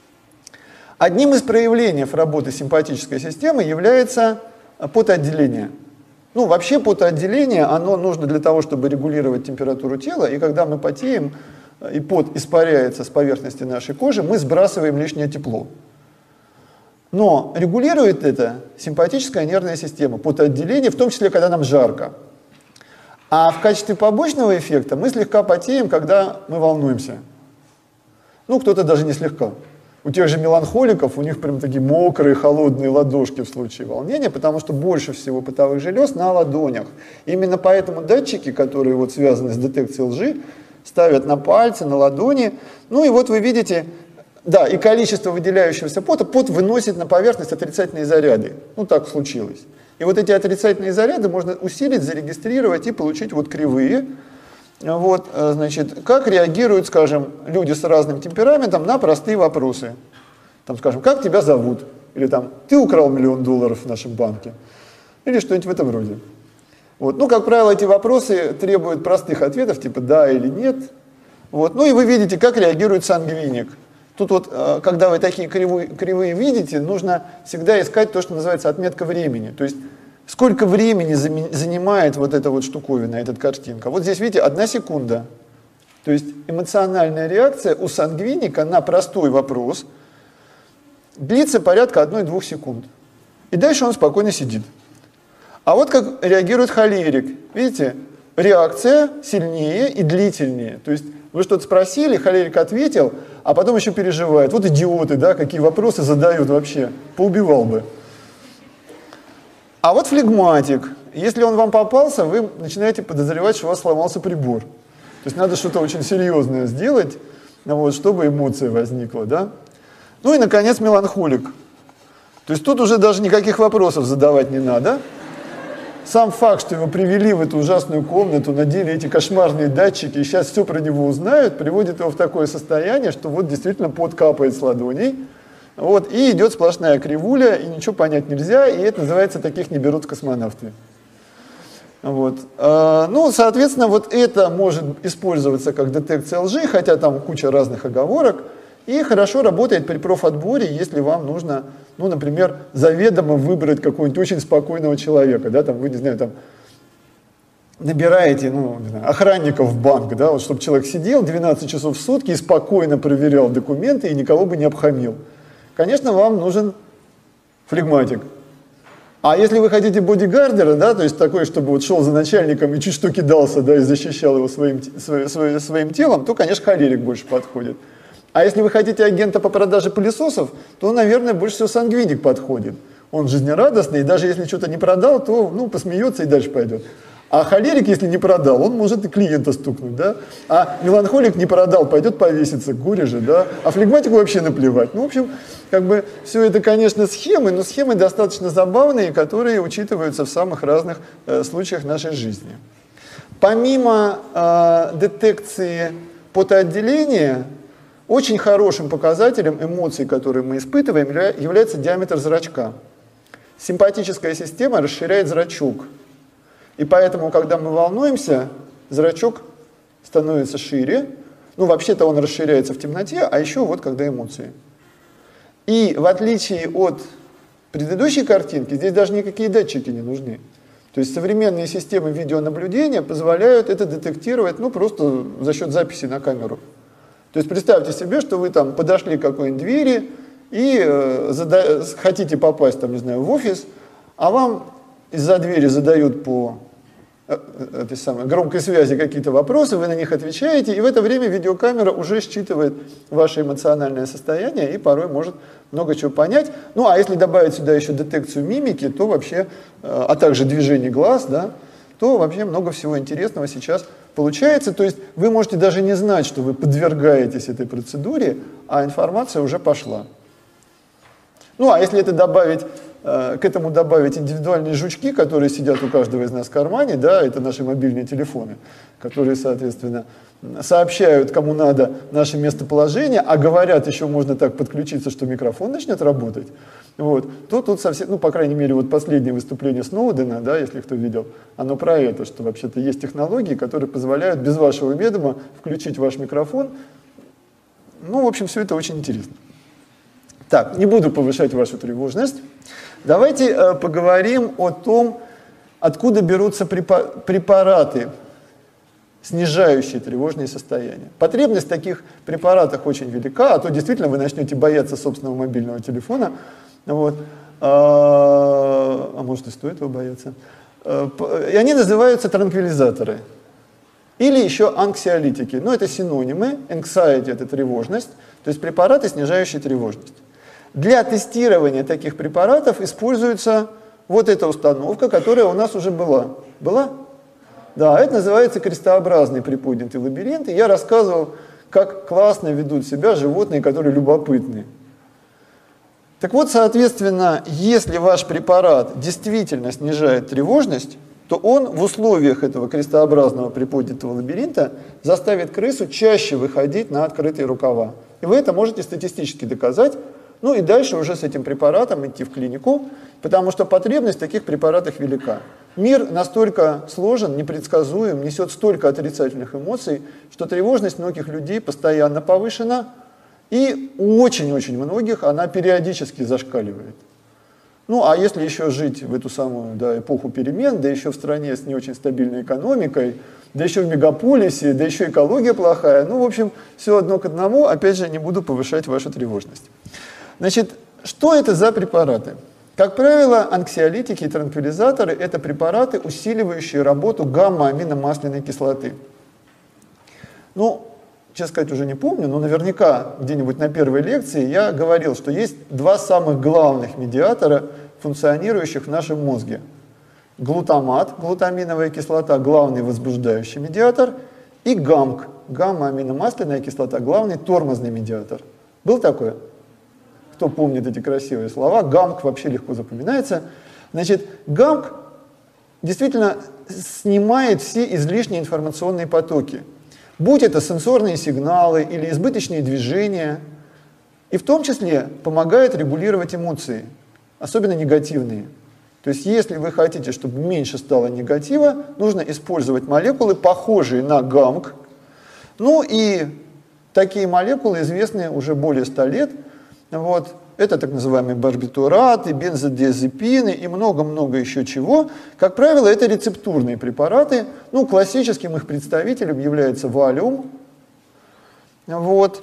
Одним из проявлений работы симпатической системы является потоотделение. Ну, вообще потоотделение, оно нужно для того, чтобы регулировать температуру тела, и когда мы потеем, и пот испаряется с поверхности нашей кожи, мы сбрасываем лишнее тепло. Но регулирует это симпатическая нервная система, потоотделение, в том числе, когда нам жарко. А в качестве побочного эффекта мы слегка потеем, когда мы волнуемся. Ну, кто-то даже не слегка. У тех же меланхоликов, у них прям такие мокрые, холодные ладошки в случае волнения, потому что больше всего потовых желез на ладонях. Именно поэтому датчики, которые вот связаны с детекцией лжи, ставят на пальцы, на ладони. Ну и вот вы видите, да, и количество выделяющегося пота, пот выносит на поверхность отрицательные заряды. Ну так случилось. И вот эти отрицательные заряды можно усилить, зарегистрировать и получить вот кривые. Вот, значит, как реагируют, скажем, люди с разным темпераментом на простые вопросы. Там, скажем, как тебя зовут? Или там, ты украл миллион долларов в нашем банке? Или что-нибудь в этом роде. Вот. Ну, как правило, эти вопросы требуют простых ответов, типа да или нет. Вот. Ну и вы видите, как реагирует сангвиник. Тут вот, когда вы такие кривые, кривые видите, нужно всегда искать то, что называется отметка времени. То есть, сколько времени занимает вот эта вот штуковина, эта картинка. Вот здесь, видите, одна секунда. То есть, эмоциональная реакция у сангвиника на простой вопрос длится порядка одной-двух секунд. И дальше он спокойно сидит. А вот как реагирует холерик. Видите, реакция сильнее и длительнее. То есть вы что-то спросили, холерик ответил, а потом еще переживает. Вот идиоты, да, какие вопросы задают вообще. Поубивал бы. А вот флегматик. Если он вам попался, вы начинаете подозревать, что у вас сломался прибор. То есть надо что-то очень серьезное сделать, вот, чтобы эмоция возникла. Да? Ну и, наконец, меланхолик. То есть тут уже даже никаких вопросов задавать не надо. Сам факт, что его привели в эту ужасную комнату, надели эти кошмарные датчики, и сейчас все про него узнают, приводит его в такое состояние, что вот действительно пот капает с ладоней. Вот, и идет сплошная кривуля, и ничего понять нельзя, и это называется «таких не берут в космонавты». Вот. Ну, соответственно, вот это может использоваться как детекция лжи, хотя там куча разных оговорок, и хорошо работает при профотборе, если вам нужно, ну, например, заведомо выбрать какого-нибудь очень спокойного человека, да, там, вы, не знаю, там, набираете, ну, не знаю, охранников в банк, да, вот, чтобы человек сидел двенадцать часов в сутки и спокойно проверял документы и никого бы не обхамил. Конечно, вам нужен флегматик. А если вы хотите бодигардера, да, то есть такой, чтобы вот шел за начальником и чуть что кидался, да, и защищал его своим, своим, своим телом, то, конечно, холерик больше подходит. А если вы хотите агента по продаже пылесосов, то, наверное, больше всего сангвиник подходит. Он жизнерадостный, и даже если что-то не продал, то, ну, посмеется и дальше пойдет. А холерик, если не продал, он может и клиента стукнуть, да. А меланхолик не продал, пойдет повеситься, горе же, да. А флегматику вообще наплевать. Ну, в общем, как бы все это, конечно, схемы, но схемы достаточно забавные, которые учитываются в самых разных э, случаях нашей жизни. Помимо э, детекции потоотделения, очень хорошим показателем эмоций, которые мы испытываем, является диаметр зрачка. Симпатическая система расширяет зрачок. И поэтому, когда мы волнуемся, зрачок становится шире. Ну, вообще-то он расширяется в темноте, а еще вот когда эмоции. И в отличие от предыдущей картинки, здесь даже никакие датчики не нужны. То есть современные системы видеонаблюдения позволяют это детектировать, ну, просто за счет записи на камеру. То есть представьте себе, что вы там подошли к какой-нибудь двери и э, зада- хотите попасть, там, не знаю, в офис, а вам из-за двери задают по этой самой громкой связи какие-то вопросы, вы на них отвечаете, и в это время видеокамера уже считывает ваше эмоциональное состояние и порой может много чего понять. Ну, а если добавить сюда еще детекцию мимики, то вообще, а также движение глаз, да, то вообще много всего интересного сейчас получается. То есть вы можете даже не знать, что вы подвергаетесь этой процедуре, а информация уже пошла. Ну, а если это добавить, к этому добавить индивидуальные жучки, которые сидят у каждого из нас в кармане, да, это наши мобильные телефоны, которые, соответственно, сообщают, кому надо, наше местоположение, а говорят, еще можно так подключиться, что микрофон начнет работать, вот, то тут совсем, ну, по крайней мере, вот последнее выступление Сноудена, да, если кто видел, оно про это, что вообще-то есть технологии, которые позволяют без вашего ведома включить ваш микрофон. Ну, в общем, все это очень интересно. Так, не буду повышать вашу тревожность. Давайте э, поговорим о том, откуда берутся препараты, снижающие тревожные состояния. Потребность в таких препаратах очень велика, а то действительно вы начнете бояться собственного мобильного телефона. Вот. А, а может и стоит его бояться. И они называются транквилизаторы. Или еще анксиолитики. Ну, это синонимы. Anxiety – это тревожность, то есть препараты, снижающие тревожность. Для тестирования таких препаратов используется вот эта установка, которая у нас уже была. Была? Да, это называется крестообразный приподнятый лабиринт. И я рассказывал, как классно ведут себя животные, которые любопытны. Так вот, соответственно, если ваш препарат действительно снижает тревожность, то он в условиях этого крестообразного приподнятого лабиринта заставит крысу чаще выходить на открытые рукава. И вы это можете статистически доказать. Ну и дальше уже с этим препаратом идти в клинику, потому что потребность в таких препаратах велика. Мир настолько сложен, непредсказуем, несет столько отрицательных эмоций, что тревожность многих людей постоянно повышена, и у очень-очень многих она периодически зашкаливает. Ну а если еще жить в эту самую, да, эпоху перемен, да еще в стране с не очень стабильной экономикой, да еще в мегаполисе, да еще экология плохая, ну в общем все одно к одному, опять же не буду повышать вашу тревожность. Значит, что это за препараты? Как правило, анксиолитики и транквилизаторы – это препараты, усиливающие работу гамма-аминомасляной кислоты. Ну, честно сказать, уже не помню, но наверняка где-нибудь на первой лекции я говорил, что есть два самых главных медиатора, функционирующих в нашем мозге. Глутамат, глутаминовая кислота, главный возбуждающий медиатор, и ГАМК, гамма-аминомасляная кислота, главный тормозный медиатор. Был такое? Кто помнит эти красивые слова? ГАМК вообще легко запоминается. Значит, ГАМК действительно снимает все излишние информационные потоки. Будь это сенсорные сигналы или избыточные движения, И в том числе помогает регулировать эмоции, особенно негативные. То есть если вы хотите, чтобы меньше стало негатива, нужно использовать молекулы, похожие на гамк. Ну и такие молекулы известны уже более ста лет. Вот. Это так называемые барбитураты, бензодиазепины и много-много еще чего. Как правило, это рецептурные препараты. Ну, классическим их представителем является валиум. Вот.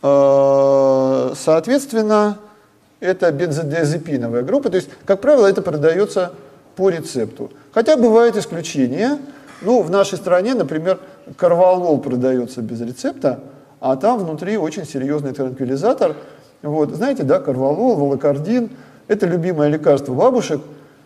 Соответственно, это бензодиазепиновая группа. То есть, как правило, это продается по рецепту. Хотя бывают исключения. Ну, в нашей стране, например, корвалол продается без рецепта, а там внутри очень серьезный транквилизатор. Вот, знаете, да, корвалол, волокардин – это любимое лекарство бабушек.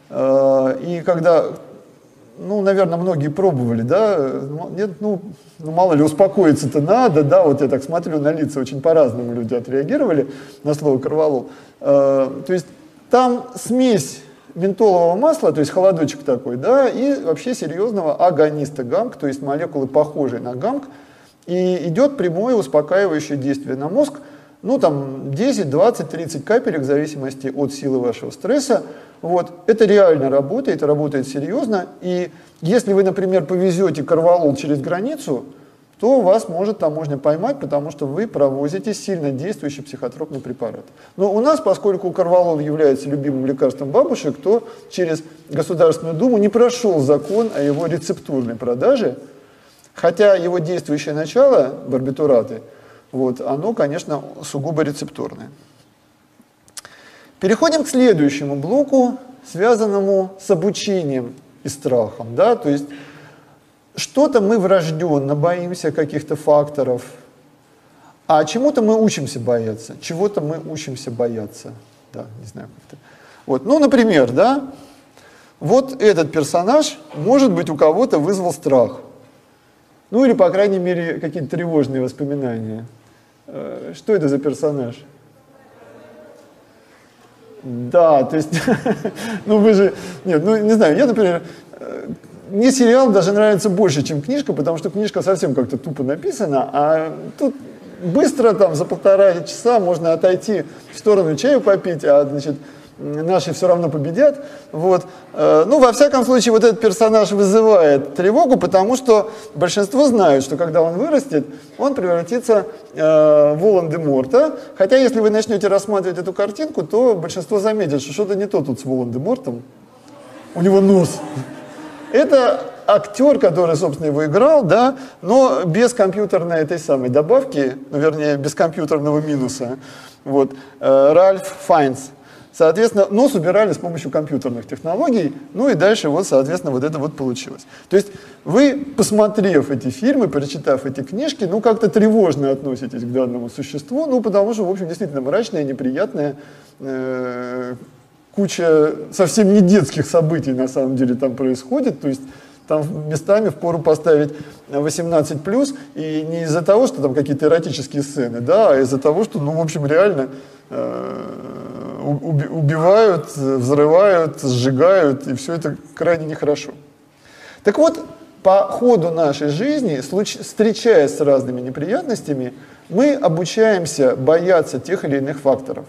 И когда, ну, наверное, многие пробовали, да, нет, ну, ну мало ли, успокоиться-то надо, да, вот я так смотрю на лица, очень по-разному люди отреагировали на слово корвалол. То есть там смесь ментолового масла, то есть холодочек такой, да, и вообще серьезного агониста гамк, то есть молекулы, похожие на гамк, и идет прямое успокаивающее действие на мозг. Ну, там десять, двадцать, тридцать капелек в зависимости от силы вашего стресса. Вот. Это реально работает, работает серьезно. И если вы, например, повезете корвалол через границу, то вас может таможня поймать, потому что вы провозите сильно действующий психотропный препарат. Но у нас, поскольку корвалол является любимым лекарством бабушек, то через Государственную Думу не прошел закон о его рецептурной продаже, хотя его действующее начало, барбитураты, вот, оно, конечно, сугубо рецептурное. Переходим к следующему блоку, связанному с обучением и страхом. Да? То есть что-то мы врожденно боимся каких-то факторов, а чему-то мы учимся бояться, чего-то мы учимся бояться. Да, не знаю, как-то. Вот, ну, например, да, вот этот персонаж, может быть, у кого-то вызвал страх. Ну, или, по крайней мере, какие-то тревожные воспоминания. Что это за персонаж? Да, то есть, ну вы же, нет, ну не знаю, я, например, мне сериал даже нравится больше, чем книжка, потому что книжка совсем как-то тупо написана, а тут быстро там за полтора часа можно отойти в сторону чаю попить, а, значит, наши все равно победят. Вот. Ну, во всяком случае, вот этот персонаж вызывает тревогу, потому что большинство знают, что когда он вырастет, он превратится э, в Волан-де-Морта. Хотя, если вы начнете рассматривать эту картинку, то большинство заметит, что что-то не то тут с Волан-де-Мортом. У него нос. Это актер, который, собственно, его играл, да, но без компьютерной этой самой добавки, ну, вернее, без компьютерного минуса. Вот. Э, Ральф Файнс. Соответственно, нос убирали с помощью компьютерных технологий, ну и дальше вот, соответственно, вот это вот получилось. То есть вы, посмотрев эти фильмы, прочитав эти книжки, ну как-то тревожно относитесь к данному существу, ну потому что, в общем, действительно мрачное, неприятное, э, куча совсем не детских событий на самом деле там происходит, то есть там местами впору поставить восемнадцать плюс, и не из-за того, что там какие-то эротические сцены, да, а из-за того, что, ну, в общем, реально э, убивают, взрывают, сжигают, и все это крайне нехорошо. Так вот, по ходу нашей жизни, встречаясь с разными неприятностями, мы обучаемся бояться тех или иных факторов.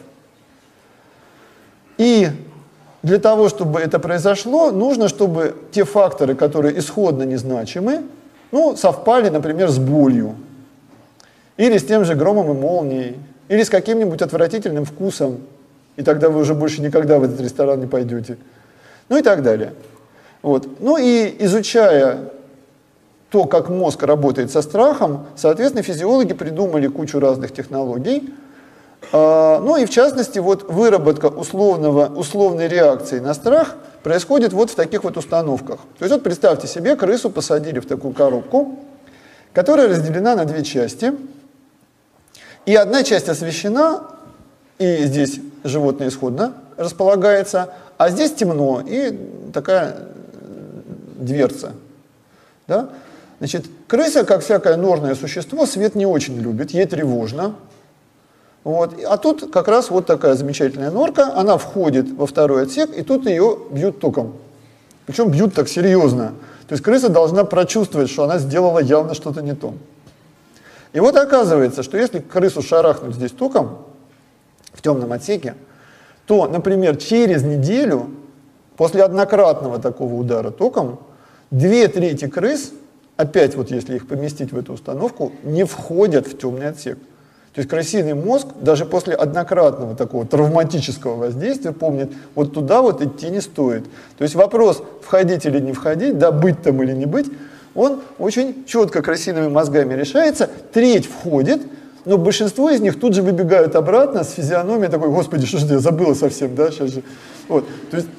И для того, чтобы это произошло, нужно, чтобы те факторы, которые исходно незначимы, ну, совпали, например, с болью, или с тем же громом и молнией, или с каким-нибудь отвратительным вкусом, и тогда вы уже больше никогда в этот ресторан не пойдете, ну и так далее. Вот. Ну и изучая то, как мозг работает со страхом, соответственно, физиологи придумали кучу разных технологий. Ну и в частности, вот выработка условного, условной реакции на страх происходит вот в таких вот установках. То есть вот представьте себе, крысу посадили в такую коробку, которая разделена на две части. И одна часть освещена, и здесь животное исходно располагается, а здесь темно, и такая дверца. Да? Значит, крыса, как всякое норное существо, свет не очень любит, ей тревожно. Вот. А тут как раз вот такая замечательная норка, она входит во второй отсек, и тут ее бьют током. Причем бьют так серьезно. То есть крыса должна прочувствовать, что она сделала явно что-то не то. И вот оказывается, что если крысу шарахнуть здесь током, в темном отсеке, то, например, через неделю после однократного такого удара током две трети крыс, опять вот если их поместить в эту установку, не входят в темный отсек. То есть крысиный мозг даже после однократного такого травматического воздействия помнит, вот туда вот идти не стоит. То есть вопрос, входить или не входить, да, быть там или не быть, он очень четко крысиными мозгами решается. Треть входит, но большинство из них тут же выбегают обратно с физиономией такой: господи, что же я забыла совсем, да, сейчас же. Вот. То есть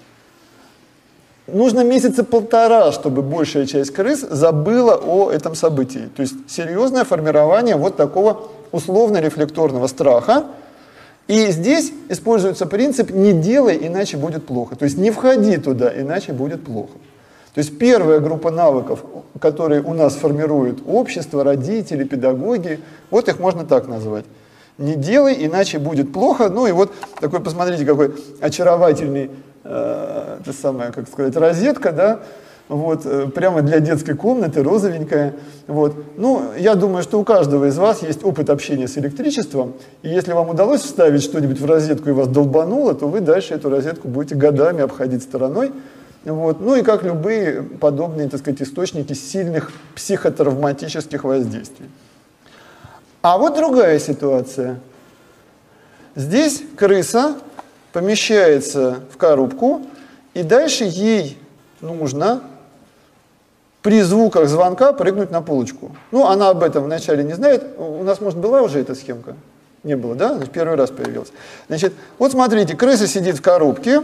нужно месяца полтора, чтобы большая часть крыс забыла о этом событии. То есть серьезное формирование вот такого условно-рефлекторного страха. И здесь используется принцип «не делай, иначе будет плохо». То есть не входи туда, иначе будет плохо. То есть первая группа навыков, которые у нас формируют общество, родители, педагоги, вот их можно так назвать. Не делай, иначе будет плохо. Ну и вот такой, посмотрите, какой очаровательный, э, это самое, как сказать, розетка, да, вот, э, прямо для детской комнаты, розовенькая. Вот. Ну, я думаю, что у каждого из вас есть опыт общения с электричеством, и если вам удалось вставить что-нибудь в розетку и вас долбануло, то вы дальше эту розетку будете годами обходить стороной. Вот. Ну и как любые подобные, так сказать, источники сильных психотравматических воздействий. А вот другая ситуация. Здесь крыса помещается в коробку, и дальше ей нужно при звуках звонка прыгнуть на полочку. Ну, она об этом вначале не знает. У нас, может, была уже эта схемка? Не было, да? Значит, первый раз появилась. Значит, вот смотрите, крыса сидит в коробке,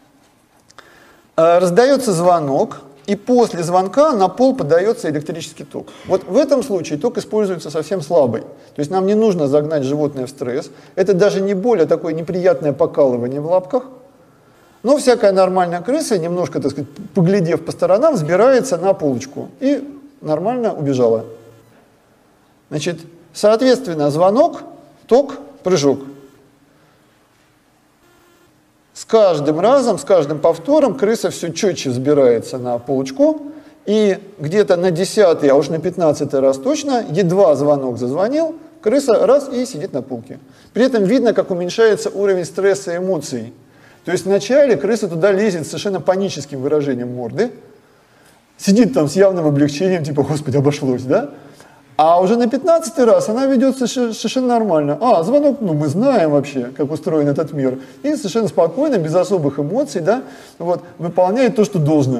раздается звонок, и после звонка на пол подается электрический ток. Вот в этом случае ток используется совсем слабый. То есть нам не нужно загнать животное в стресс. Это даже не более такое неприятное покалывание в лапках. Но всякая нормальная крыса, немножко, так сказать, поглядев по сторонам, взбирается на полочку и нормально убежала. Значит, соответственно, звонок, ток, прыжок. С каждым разом, с каждым повтором крыса все четче взбирается на полочку, и где-то на десятый, а уж на пятнадцатый раз точно, едва звонок зазвонил, крыса раз и сидит на полке. При этом видно, как уменьшается уровень стресса и эмоций. То есть вначале крыса туда лезет с совершенно паническим выражением морды, сидит там с явным облегчением, типа, господи, обошлось, да? А уже на пятнадцатый раз она ведет совершенно нормально. А, звонок, ну мы знаем вообще, как устроен этот мир. И совершенно спокойно, без особых эмоций, да, вот, выполняет то, что должно.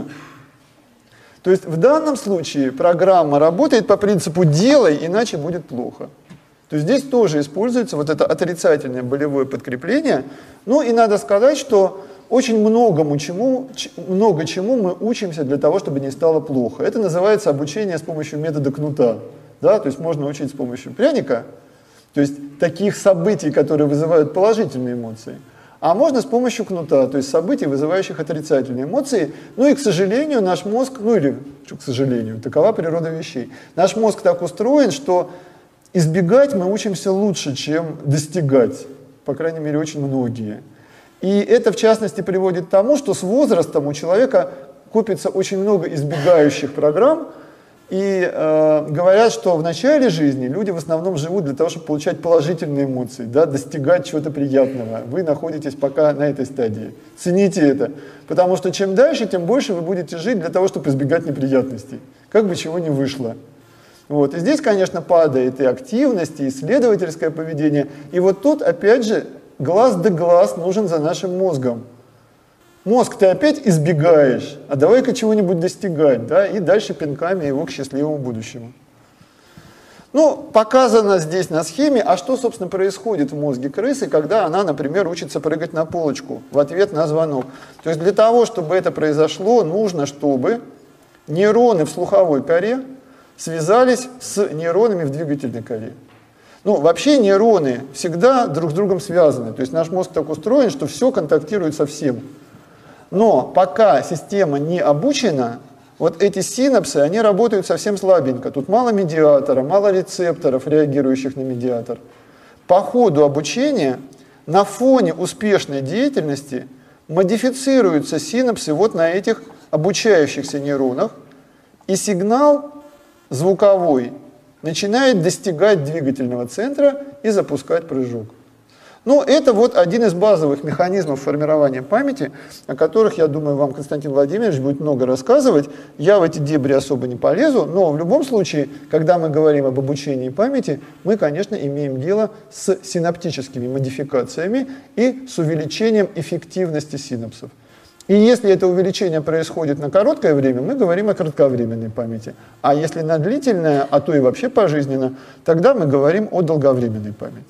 То есть в данном случае программа работает по принципу «делай, иначе будет плохо». То есть здесь тоже используется вот это отрицательное болевое подкрепление. Ну и надо сказать, что очень многому чему, много чему мы учимся для того, чтобы не стало плохо. Это называется обучение с помощью метода кнута. Да? То есть можно учить с помощью пряника, то есть таких событий, которые вызывают положительные эмоции. А можно с помощью кнута, то есть событий, вызывающих отрицательные эмоции. Ну и, к сожалению, наш мозг, ну или, к сожалению, такова природа вещей. Наш мозг так устроен, что избегать мы учимся лучше, чем достигать, по крайней мере, очень многие. И это, в частности, приводит к тому, что с возрастом у человека копится очень много избегающих программ, и э, говорят, что в начале жизни люди в основном живут для того, чтобы получать положительные эмоции, да, достигать чего-то приятного. Вы находитесь пока на этой стадии. Цените это, потому что чем дальше, тем больше вы будете жить для того, чтобы избегать неприятностей, как бы чего ни вышло. Вот. И здесь, конечно, падает и активность, и исследовательское поведение. И вот тут, опять же, глаз да глаз нужен за нашим мозгом. Мозг ты опять избегаешь, а давай-ка чего-нибудь достигать, да, и дальше пинками его к счастливому будущему. Ну, показано здесь на схеме, а что, собственно, происходит в мозге крысы, когда она, например, учится прыгать на полочку в ответ на звонок. То есть для того, чтобы это произошло, нужно, чтобы нейроны в слуховой коре связались с нейронами в двигательной коре. Ну, вообще нейроны всегда друг с другом связаны. То есть наш мозг так устроен, что все контактирует со всем. Но пока система не обучена, вот эти синапсы, они работают совсем слабенько. Тут мало медиатора, мало рецепторов, реагирующих на медиатор. По ходу обучения на фоне успешной деятельности модифицируются синапсы вот на этих обучающихся нейронах, и сигнал звуковой начинает достигать двигательного центра и запускать прыжок. Ну, это вот один из базовых механизмов формирования памяти, о которых, я думаю, вам Константин Владимирович будет много рассказывать. Я в эти дебри особо не полезу, но в любом случае, когда мы говорим об обучении памяти, мы, конечно, имеем дело с синаптическими модификациями и с увеличением эффективности синапсов. И если это увеличение происходит на короткое время, мы говорим о кратковременной памяти. А если на длительное, а то и вообще пожизненно, тогда мы говорим о долговременной памяти.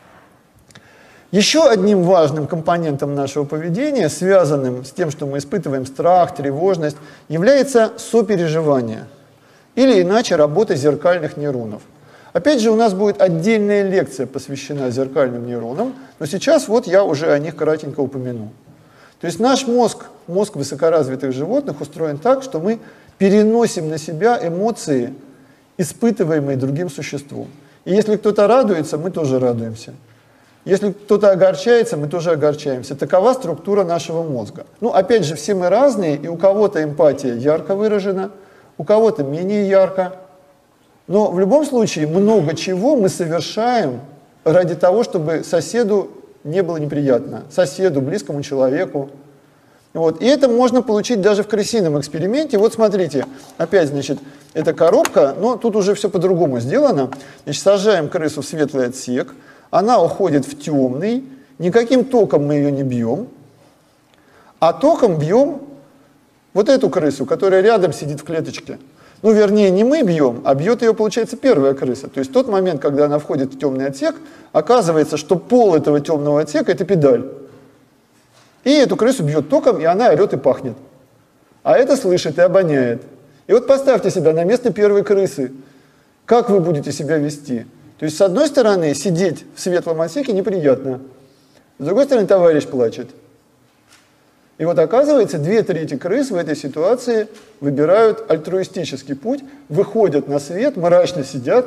Еще одним важным компонентом нашего поведения, связанным с тем, что мы испытываем страх, тревожность, является сопереживание, или иначе работа зеркальных нейронов. Опять же, у нас будет отдельная лекция, посвящена зеркальным нейронам, но сейчас вот я уже о них кратенько упомяну. То есть наш мозг, мозг высокоразвитых животных устроен так, что мы переносим на себя эмоции, испытываемые другим существом. И если кто-то радуется, мы тоже радуемся. Если кто-то огорчается, мы тоже огорчаемся. Такова структура нашего мозга. Ну, опять же, все мы разные, и у кого-то эмпатия ярко выражена, у кого-то менее ярко. Но в любом случае много чего мы совершаем ради того, чтобы соседу не было неприятно, соседу, близкому человеку. Вот. И это можно получить даже в крысином эксперименте. Вот смотрите, опять, значит, это коробка, но тут уже все по-другому сделано. Значит, сажаем крысу в светлый отсек, она уходит в темный, никаким током мы ее не бьем, а током бьем вот эту крысу, которая рядом сидит в клеточке. Ну, вернее, не мы бьем, а бьет ее, получается, первая крыса. То есть в тот момент, когда она входит в темный отсек, оказывается, что пол этого темного отсека – это педаль. И эту крысу бьет током, и она орет и пахнет. А это слышит и обоняет. И вот поставьте себя на место первой крысы. Как вы будете себя вести? То есть, с одной стороны, сидеть в светлом отсеке неприятно. С другой стороны, товарищ плачет. И вот оказывается, две трети крыс в этой ситуации выбирают альтруистический путь, выходят на свет, мрачно сидят.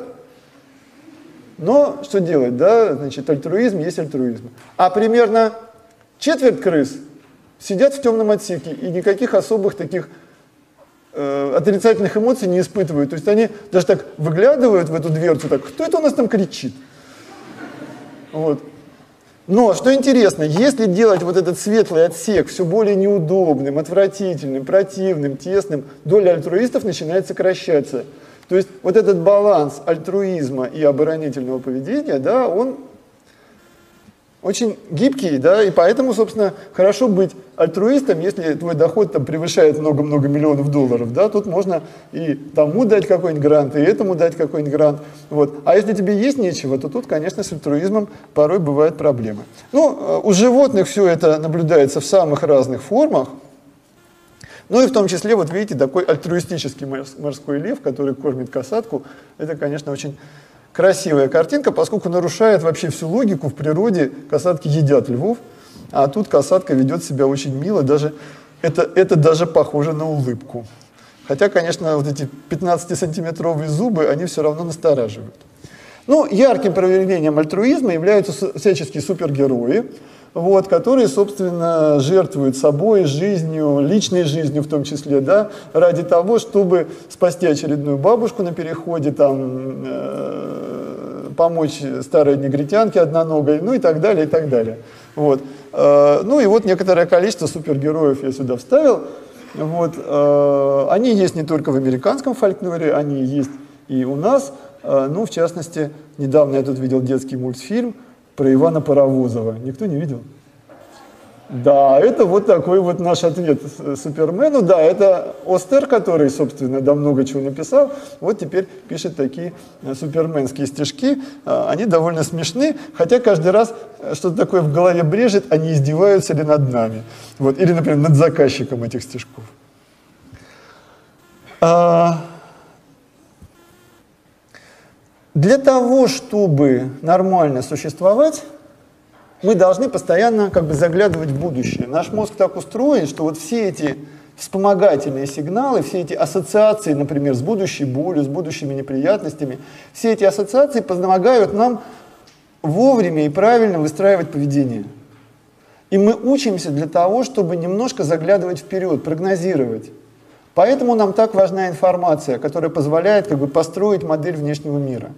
Но что делать, да? Значит, альтруизм есть альтруизм. А примерно четверть крыс сидят в темном отсеке и никаких особых таких э, отрицательных эмоций не испытывают. То есть они даже так выглядывают в эту дверцу, так, кто это у нас там кричит? Вот. Но, что интересно, если делать вот этот светлый отсек все более неудобным, отвратительным, противным, тесным, доля альтруистов начинает сокращаться. То есть вот этот баланс альтруизма и оборонительного поведения, да, он очень гибкий, да, и поэтому, собственно, хорошо быть альтруистом, если твой доход там превышает много-много миллионов долларов, да, тут можно и тому дать какой-нибудь грант, и этому дать какой-нибудь грант, вот. А если тебе есть нечего, то тут, конечно, с альтруизмом порой бывают проблемы. Ну, у животных все это наблюдается в самых разных формах, ну и в том числе, вот видите, такой альтруистический морской лев, который кормит касатку, это, конечно, очень красивая картинка, поскольку нарушает вообще всю логику. В природе касатки едят львов, а тут касатка ведет себя очень мило, даже, это, это даже похоже на улыбку. Хотя, конечно, вот эти пятнадцатисантиметровые зубы, они все равно настораживают. Ну, ярким проявлением альтруизма являются всяческие супергерои, вот, которые, собственно, жертвуют собой, жизнью, личной жизнью в том числе, да, ради того, чтобы спасти очередную бабушку на переходе, там, э, помочь старой негритянке одноногой, ну и так далее, и так далее. Вот. Э, ну и вот некоторое количество супергероев я сюда вставил. Вот. Э, они есть не только в американском фольклоре, они есть и у нас. Э, ну, в частности, недавно я тут видел детский мультфильм про Ивана Паровозова. Никто не видел? Да, это вот такой вот наш ответ Супермену. Да, это Остер, который, собственно, да, много чего написал. Вот теперь пишет такие суперменские стишки. Они довольно смешны, хотя каждый раз что-то такое в голове брежет, они издеваются ли над нами. Вот. Или, например, над заказчиком этих стишков. Для того, чтобы нормально существовать, мы должны постоянно как бы заглядывать в будущее. Наш мозг так устроен, что вот все эти вспомогательные сигналы, все эти ассоциации, например, с будущей болью, с будущими неприятностями, все эти ассоциации помогают нам вовремя и правильно выстраивать поведение. И мы учимся для того, чтобы немножко заглядывать вперед, прогнозировать. Поэтому нам так важна информация, которая позволяет как бы построить модель внешнего мира.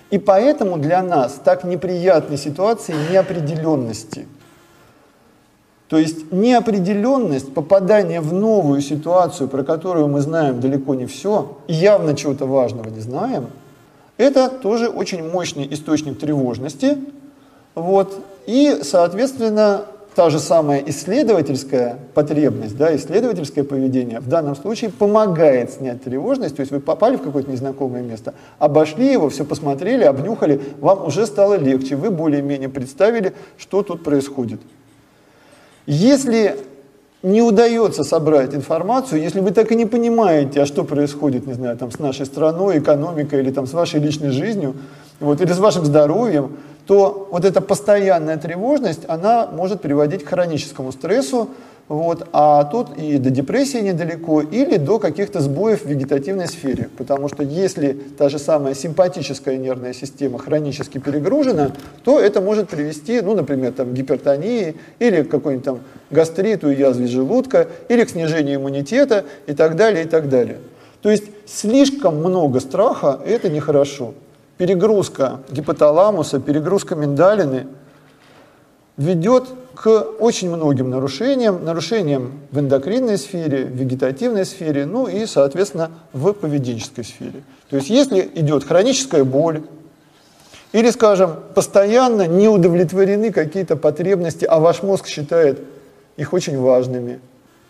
И поэтому для нас так неприятны ситуации неопределенности. То есть неопределенность, попадание в новую ситуацию, про которую мы знаем далеко не все, и явно чего-то важного не знаем, это тоже очень мощный источник тревожности. Вот. И, соответственно, та же самая исследовательская потребность, да, исследовательское поведение в данном случае помогает снять тревожность. То есть вы попали в какое-то незнакомое место, обошли его, все посмотрели, обнюхали, вам уже стало легче, вы более-менее представили, что тут происходит. Если не удается собрать информацию, если вы так и не понимаете, а что происходит, не знаю, там, с нашей страной, экономикой, или там, с вашей личной жизнью, вот, или с вашим здоровьем, то вот эта постоянная тревожность, она может приводить к хроническому стрессу, вот, а тут и до депрессии недалеко, или до каких-то сбоев в вегетативной сфере. Потому что если та же самая симпатическая нервная система хронически перегружена, то это может привести, ну, например, там, к гипертонии, или к какой-нибудь там гастриту и язве желудка, или к снижению иммунитета, и так далее, и так далее. То есть слишком много страха – это нехорошо. Перегрузка гипоталамуса, перегрузка миндалины ведет к очень многим нарушениям, нарушениям в эндокринной сфере, в вегетативной сфере, ну и, соответственно, в поведенческой сфере. То есть если идет хроническая боль, или, скажем, постоянно не удовлетворены какие-то потребности, а ваш мозг считает их очень важными.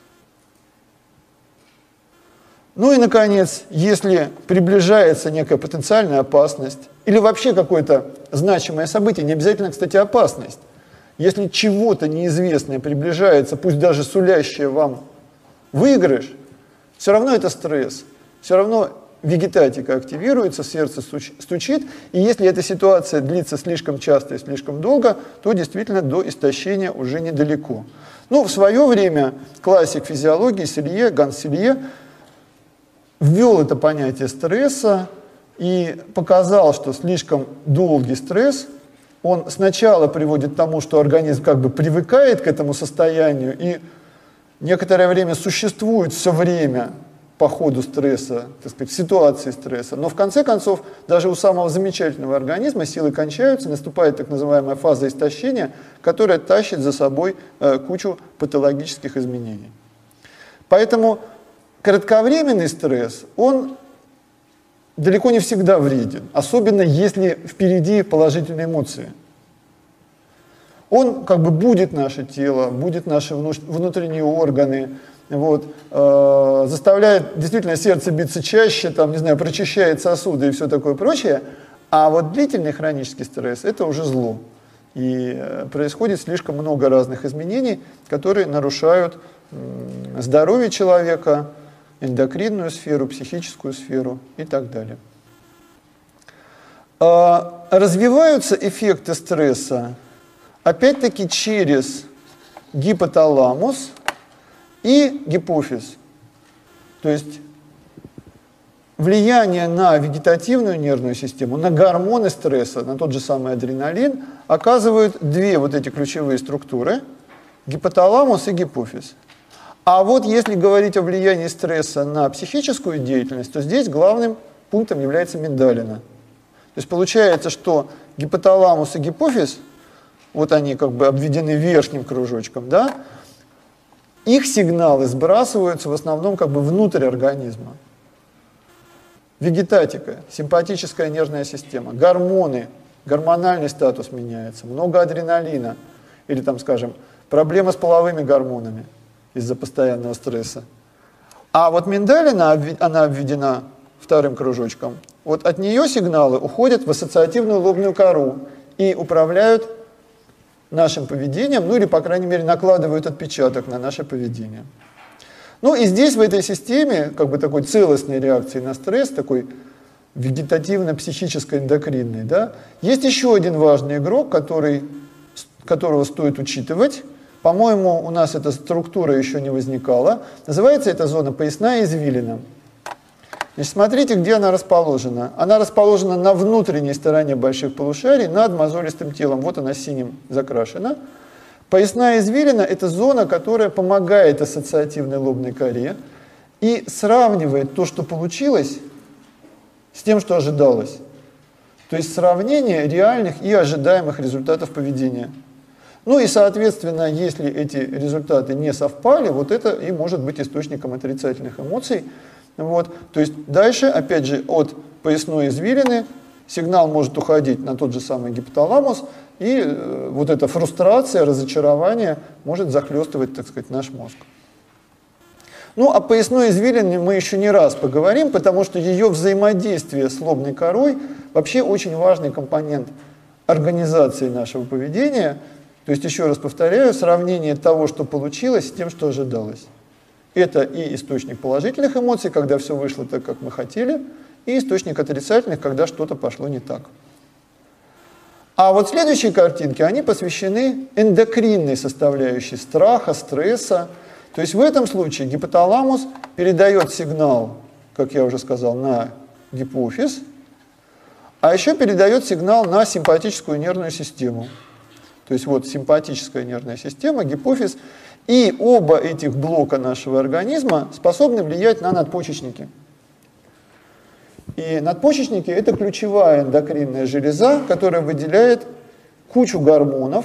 Ну и, наконец, если приближается некая потенциальная опасность, или вообще какое-то значимое событие, не обязательно, кстати, опасность, если чего-то неизвестное приближается, пусть даже сулящее вам выигрыш, все равно это стресс, все равно вегетатика активируется, сердце стучит, и если эта ситуация длится слишком часто и слишком долго, то действительно до истощения уже недалеко. Ну, в свое время классик физиологии Селье, Ганс Селье, ввел это понятие стресса и показал, что слишком долгий стресс, он сначала приводит к тому, что организм как бы привыкает к этому состоянию и некоторое время существует все время по ходу стресса, так сказать, в ситуации стресса. Но в конце концов, даже у самого замечательного организма силы кончаются, наступает так называемая фаза истощения, которая тащит за собой э, кучу патологических изменений. Поэтому кратковременный стресс, он далеко не всегда вреден, особенно если впереди положительные эмоции. Он как бы будет наше тело, будет наши внутренние органы, вот, э, заставляет действительно сердце биться чаще, там, не знаю, прочищает сосуды и все такое прочее, а вот длительный хронический стресс – это уже зло. И э, происходит слишком много разных изменений, которые нарушают э, здоровье человека, эндокринную сферу, психическую сферу и так далее. А, развиваются эффекты стресса опять-таки через гипоталамус и гипофиз. То есть влияние на вегетативную нервную систему, на гормоны стресса, на тот же самый адреналин, оказывают две вот эти ключевые структуры – гипоталамус и гипофиз. А вот если говорить о влиянии стресса на психическую деятельность, то здесь главным пунктом является миндалина. То есть получается, что гипоталамус и гипофиз, вот они как бы обведены верхним кружочком, да, их сигналы сбрасываются в основном как бы внутрь организма. Вегетатика, симпатическая нервная система, гормоны, гормональный статус меняется, много адреналина, или там, скажем, проблемы с половыми гормонами из-за постоянного стресса. А вот миндалина, она обведена вторым кружочком, вот от нее сигналы уходят в ассоциативную лобную кору и управляют нашим поведением, ну или, по крайней мере, накладывают отпечаток на наше поведение. Ну и здесь, в этой системе, как бы такой целостной реакции на стресс, такой вегетативно-психической эндокринной, да, есть еще один важный игрок, который, которого стоит учитывать. По-моему, у нас эта структура еще не возникала. Называется эта зона поясная извилина. Значит, смотрите, где она расположена. Она расположена на внутренней стороне больших полушарий, над мозолистым телом. Вот она синим закрашена. Поясная извилина – это зона, которая помогает ассоциативной лобной коре и сравнивает то, что получилось, с тем, что ожидалось. То есть сравнение реальных и ожидаемых результатов поведения. Ну и, соответственно, если эти результаты не совпали, вот это и может быть источником отрицательных эмоций. Вот. То есть дальше, опять же, от поясной извилины сигнал может уходить на тот же самый гипоталамус, и э, вот эта фрустрация, разочарование может захлестывать, так сказать, наш мозг. Ну, о поясной извилине мы еще не раз поговорим, потому что ее взаимодействие с лобной корой вообще очень важный компонент организации нашего поведения. То есть, еще раз повторяю, сравнение того, что получилось, с тем, что ожидалось. Это и источник положительных эмоций, когда все вышло так, как мы хотели, и источник отрицательных, когда что-то пошло не так. А вот следующие картинки, они посвящены эндокринной составляющей страха, стресса. То есть в этом случае гипоталамус передает сигнал, как я уже сказал, на гипофиз, а еще передает сигнал на симпатическую нервную систему. То есть вот симпатическая нервная система, гипофиз, и оба этих блока нашего организма способны влиять на надпочечники. И надпочечники – это ключевая эндокринная железа, которая выделяет кучу гормонов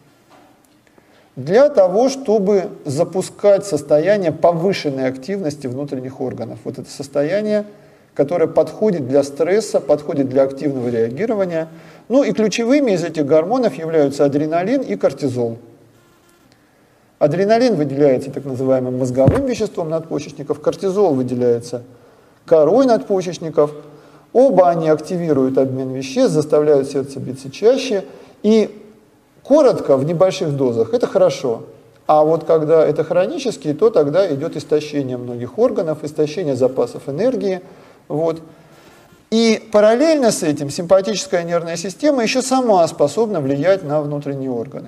для того, чтобы запускать состояние повышенной активности внутренних органов. Вот это состояние, которое подходит для стресса, подходит для активного реагирования. Ну и ключевыми из этих гормонов являются адреналин и кортизол. Адреналин выделяется так называемым мозговым веществом надпочечников, кортизол выделяется корой надпочечников. Оба они активируют обмен веществ, заставляют сердце биться чаще. И коротко, в небольших дозах, это хорошо. А вот когда это хронически, то тогда идет истощение многих органов, истощение запасов энергии. Вот. И параллельно с этим симпатическая нервная система еще сама способна влиять на внутренние органы.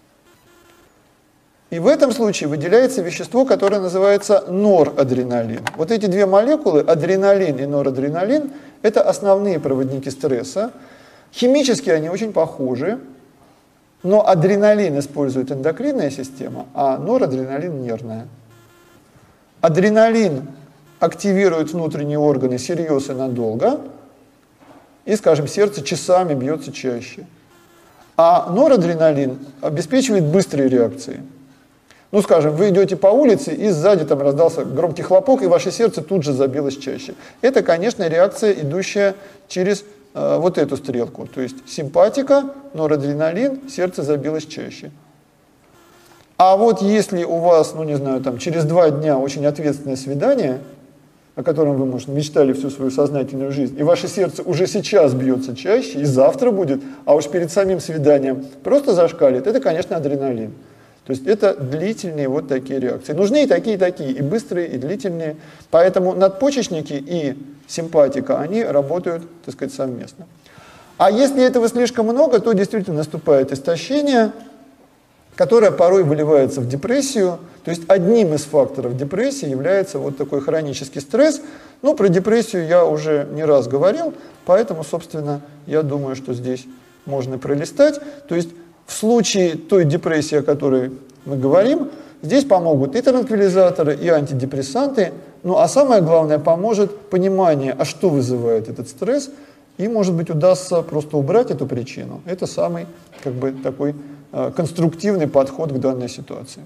И в этом случае выделяется вещество, которое называется норадреналин. Вот эти две молекулы, адреналин и норадреналин, это основные проводники стресса. Химически они очень похожи, но адреналин использует эндокринная система, а норадреналин нервная. Адреналин активирует внутренние органы всерьез и надолго, и, скажем, сердце часами бьется чаще. А норадреналин обеспечивает быстрые реакции. Ну, скажем, вы идете по улице, и сзади там раздался громкий хлопок, и ваше сердце тут же забилось чаще. Это, конечно, реакция, идущая через э, вот эту стрелку. То есть симпатика, норадреналин, сердце забилось чаще. А вот если у вас, ну не знаю, там через два дня очень ответственное свидание, о котором вы, может, мечтали всю свою сознательную жизнь, и ваше сердце уже сейчас бьется чаще, и завтра будет, а уж перед самим свиданием просто зашкалит, это, конечно, адреналин. То есть это длительные вот такие реакции. Нужны и такие, и такие, и быстрые, и длительные. Поэтому надпочечники и симпатика, они работают, так сказать, совместно. А если этого слишком много, то действительно наступает истощение, которое порой выливается в депрессию. То есть одним из факторов депрессии является вот такой хронический стресс. Ну, про депрессию я уже не раз говорил, поэтому, собственно, я думаю, что здесь можно пролистать. То есть в случае той депрессии, о которой мы говорим, здесь помогут и транквилизаторы, и антидепрессанты. Ну а самое главное, поможет понимание, а что вызывает этот стресс, и, может быть, удастся просто убрать эту причину. Это самый, как бы, такой э, конструктивный подход к данной ситуации.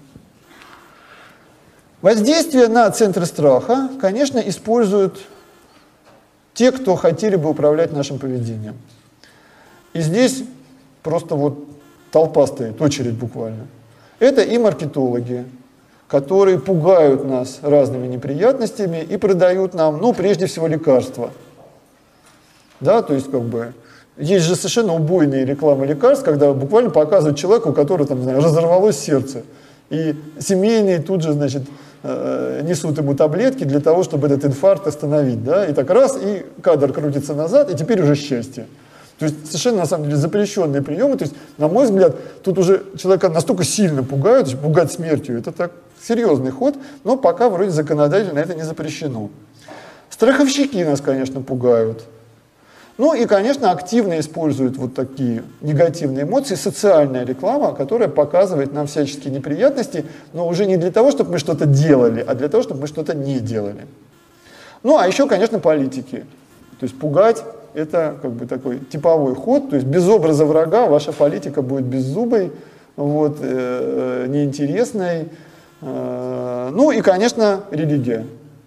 Воздействие на центры страха, конечно, используют те, кто хотели бы управлять нашим поведением. И здесь просто вот толпа стоит, очередь буквально. Это и маркетологи, которые пугают нас разными неприятностями и продают нам, ну, прежде всего, лекарства. Да, то есть, как бы, есть же совершенно убойные рекламы лекарств, когда буквально показывают человеку, у которого, там, не знаю, разорвалось сердце. И семейные тут же, значит, несут ему таблетки для того, чтобы этот инфаркт остановить. Да? И так раз, и кадр крутится назад, и теперь уже счастье. То есть совершенно, на самом деле, запрещенные приемы. То есть, на мой взгляд, тут уже человека настолько сильно пугают, что пугать смертью. Это так серьезный ход, но пока вроде законодательно это не запрещено. Страховщики нас, конечно, пугают. Ну и, конечно, активно используют вот такие негативные эмоции. Социальная реклама, которая показывает нам всяческие неприятности, но уже не для того, чтобы мы что-то делали, а для того, чтобы мы что-то не делали. Ну а еще, конечно, политики. То есть пугать это как бы такой типовой ход, то есть без образа врага ваша политика будет беззубой, вот, э, неинтересной. Э, ну и, конечно, религия.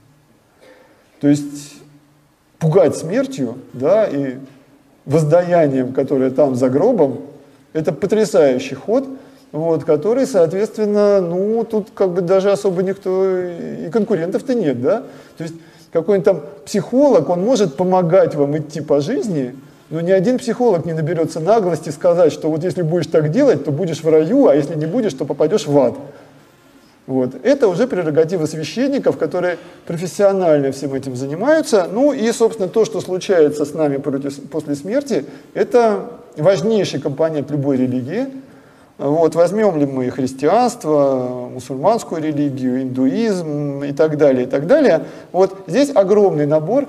То есть пугать смертью, да, и воздаянием, которое там за гробом, это потрясающий ход, вот, который, соответственно, ну, тут как бы даже особо никто, и конкурентов-то нет, да. То есть какой-нибудь там психолог, он может помогать вам идти по жизни, но ни один психолог не наберется наглости сказать, что вот если будешь так делать, то будешь в раю, а если не будешь, то попадешь в ад. Вот. Это уже прерогатива священников, которые профессионально всем этим занимаются. Ну и, собственно, то, что случается с нами против, после смерти, это важнейший компонент любой религии. Вот. Возьмем ли мы христианство, мусульманскую религию, индуизм и так далее, и так далее. Вот здесь огромный набор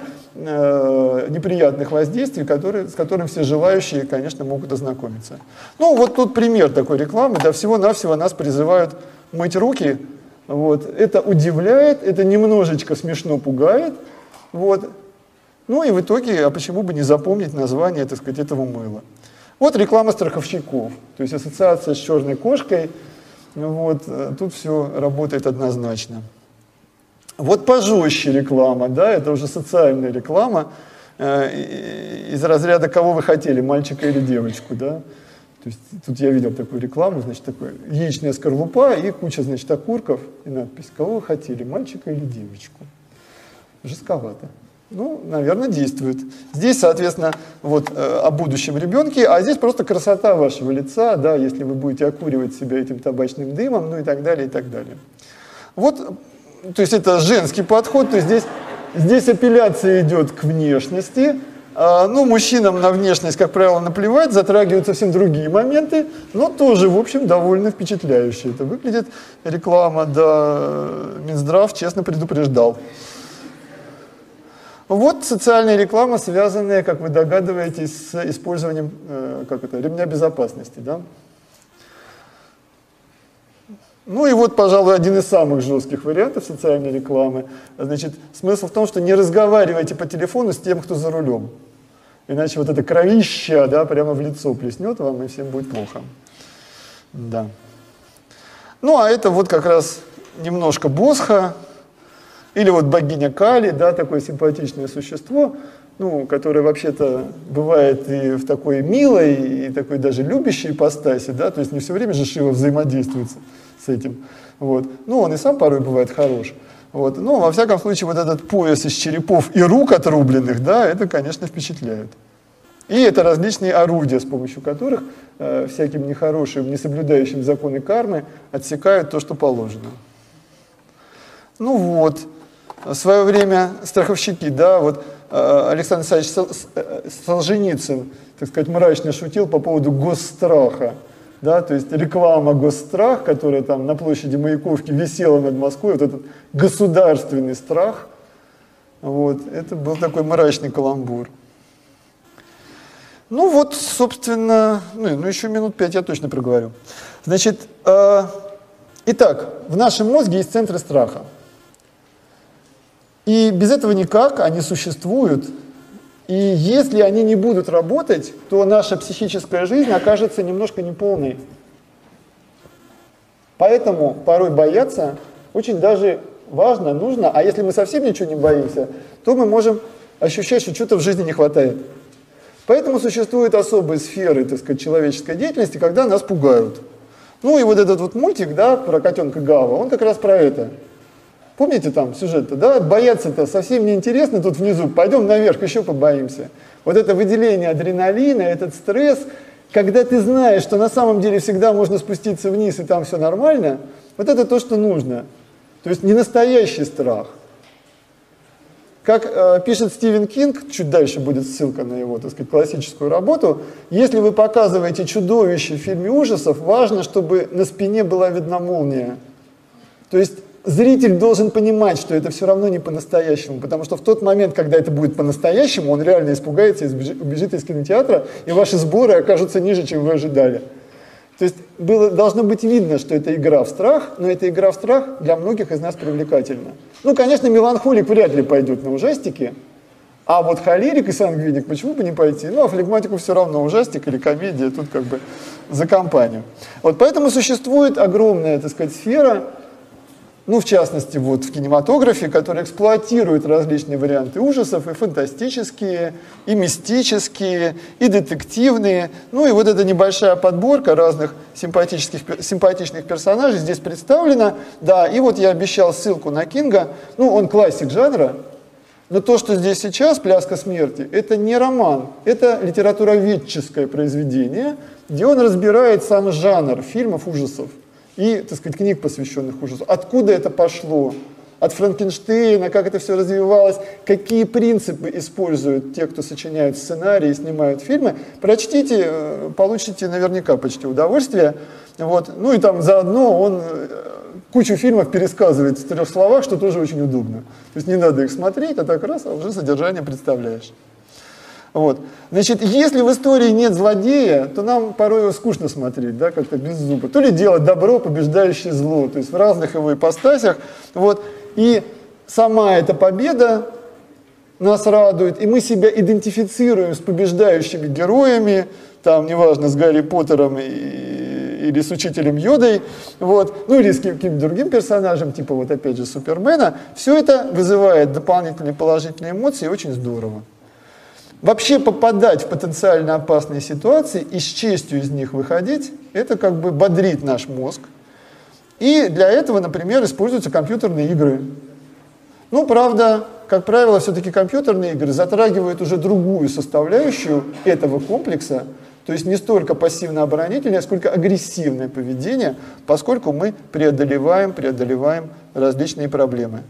э, неприятных воздействий, которые, с которыми все желающие, конечно, могут ознакомиться. Ну вот тут пример такой рекламы. Да, всего-навсего нас призывают мыть руки. Вот. Это удивляет, это немножечко смешно пугает. Вот. Ну и в итоге, а почему бы не запомнить название, так сказать, этого мыла? Вот реклама страховщиков, то есть ассоциация с черной кошкой. Вот. Тут все работает однозначно. Вот пожестче реклама, да, это уже социальная реклама э, из разряда «кого вы хотели, мальчика или девочку», да. То есть тут я видел такую рекламу, значит, такое яичная скорлупа и куча, значит, окурков и надпись «Кого вы хотели, мальчика или девочку?» Жестковато. Ну, наверное, действует. Здесь, соответственно, вот э, о будущем ребенке, а здесь просто красота вашего лица, да, если вы будете окуривать себя этим табачным дымом, ну и так далее, и так далее. Вот, то есть это женский подход, то есть здесь, здесь апелляция идет к внешности. Ну, мужчинам на внешность, как правило, наплевать, затрагивают совсем другие моменты, но тоже, в общем, довольно впечатляюще это выглядит. Реклама, да, Минздрав честно предупреждал. Вот социальная реклама, связанная, как вы догадываетесь, с использованием э, как это, ремня безопасности. Да? Ну и вот, пожалуй, один из самых жестких вариантов социальной рекламы. Значит, смысл в том, что не разговаривайте по телефону с тем, кто за рулем. Иначе вот это кровища, да, прямо в лицо плеснет вам, и всем будет плохо. Да. Ну, а это вот как раз немножко Босха, или вот богиня Кали, да, такое симпатичное существо, ну, которое вообще-то бывает и в такой милой, и такой даже любящей ипостаси, да, то есть не все время же Шива взаимодействует с этим. Вот. Ну, он и сам порой бывает хорош. Вот. Но, во всяком случае, вот этот пояс из черепов и рук отрубленных, да, это, конечно, впечатляет. И это различные орудия, с помощью которых э, всяким нехорошим, не соблюдающим законы кармы отсекают то, что положено. Ну вот, в свое время страховщики, да, вот э, Александр Александрович Солженицын, так сказать, мрачно шутил по поводу госстраха. Да, то есть реклама госстрах, которая там на площади Маяковки висела над Москвой, вот этот государственный страх, вот, это был такой мрачный каламбур. Ну вот, собственно, ну, ну еще минут пять я точно проговорю. Значит, э, итак, в нашем мозге есть центры страха. И без этого никак, они существуют. И если они не будут работать, то наша психическая жизнь окажется немножко неполной. Поэтому порой бояться очень даже важно, нужно. А если мы совсем ничего не боимся, то мы можем ощущать, что что-то в жизни не хватает. Поэтому существуют особые сферы, так сказать, человеческой деятельности, когда нас пугают. Ну и вот этот вот мультик, да, про котенка Гава, он как раз про это. Помните там сюжет-то, да? Бояться-то совсем неинтересно тут внизу, пойдем наверх, еще побоимся. Вот это выделение адреналина, этот стресс, когда ты знаешь, что на самом деле всегда можно спуститься вниз и там все нормально, вот это то, что нужно. То есть не настоящий страх. Как э, пишет Стивен Кинг, чуть дальше будет ссылка на его, так сказать, классическую работу, если вы показываете чудовище в фильме ужасов, важно, чтобы на спине была видна молния. То есть зритель должен понимать, что это все равно не по-настоящему, потому что в тот момент, когда это будет по-настоящему, он реально испугается и убежит из кинотеатра, и ваши сборы окажутся ниже, чем вы ожидали. То есть было, должно быть видно, что это игра в страх, но эта игра в страх для многих из нас привлекательна. Ну, конечно, меланхолик вряд ли пойдет на ужастики, А вот холерик и сангвиник, почему бы не пойти? Ну, а флегматику все равно, ужастик или комедия, тут как бы за компанию. Вот поэтому существует огромная, так сказать, сфера, ну, в частности, вот в кинематографе, который эксплуатирует различные варианты ужасов, и фантастические, и мистические, и детективные. Ну, и вот эта небольшая подборка разных симпатических, симпатичных персонажей здесь представлена. Да, и вот я обещал ссылку на Кинга. Ну, он классик жанра, но то, что здесь сейчас, «Пляска смерти», это не роман, это литературоведческое произведение, где он разбирает сам жанр фильмов ужасов и, так сказать, книг, посвященных ужасу. Откуда это пошло? От Франкенштейна, как это все развивалось, какие принципы используют те, кто сочиняют сценарии и снимают фильмы. Прочтите, получите наверняка почти удовольствие. Вот. Ну и там заодно он кучу фильмов пересказывает в трех словах, что тоже очень удобно. То есть не надо их смотреть, а так раз, а уже содержание представляешь. Вот. Значит, если в истории нет злодея, то нам порой его скучно смотреть, да, как-то без зуба. То ли делать добро, побеждающее зло, то есть в разных его ипостасях. Вот. И сама эта победа нас радует, и мы себя идентифицируем с побеждающими героями, там, неважно, с Гарри Поттером и, или с учителем Йодой, вот, ну или с каким-то другим персонажем, типа вот опять же Супермена. Все это вызывает дополнительные положительные эмоции, и очень здорово. Вообще попадать в потенциально опасные ситуации и с честью из них выходить, это как бы бодрит наш мозг. И для этого, например, используются компьютерные игры. Ну, правда, как правило, все-таки компьютерные игры затрагивают уже другую составляющую этого комплекса, то есть не столько пассивно-оборонительное, сколько агрессивное поведение, поскольку мы преодолеваем, преодолеваем различные проблемы.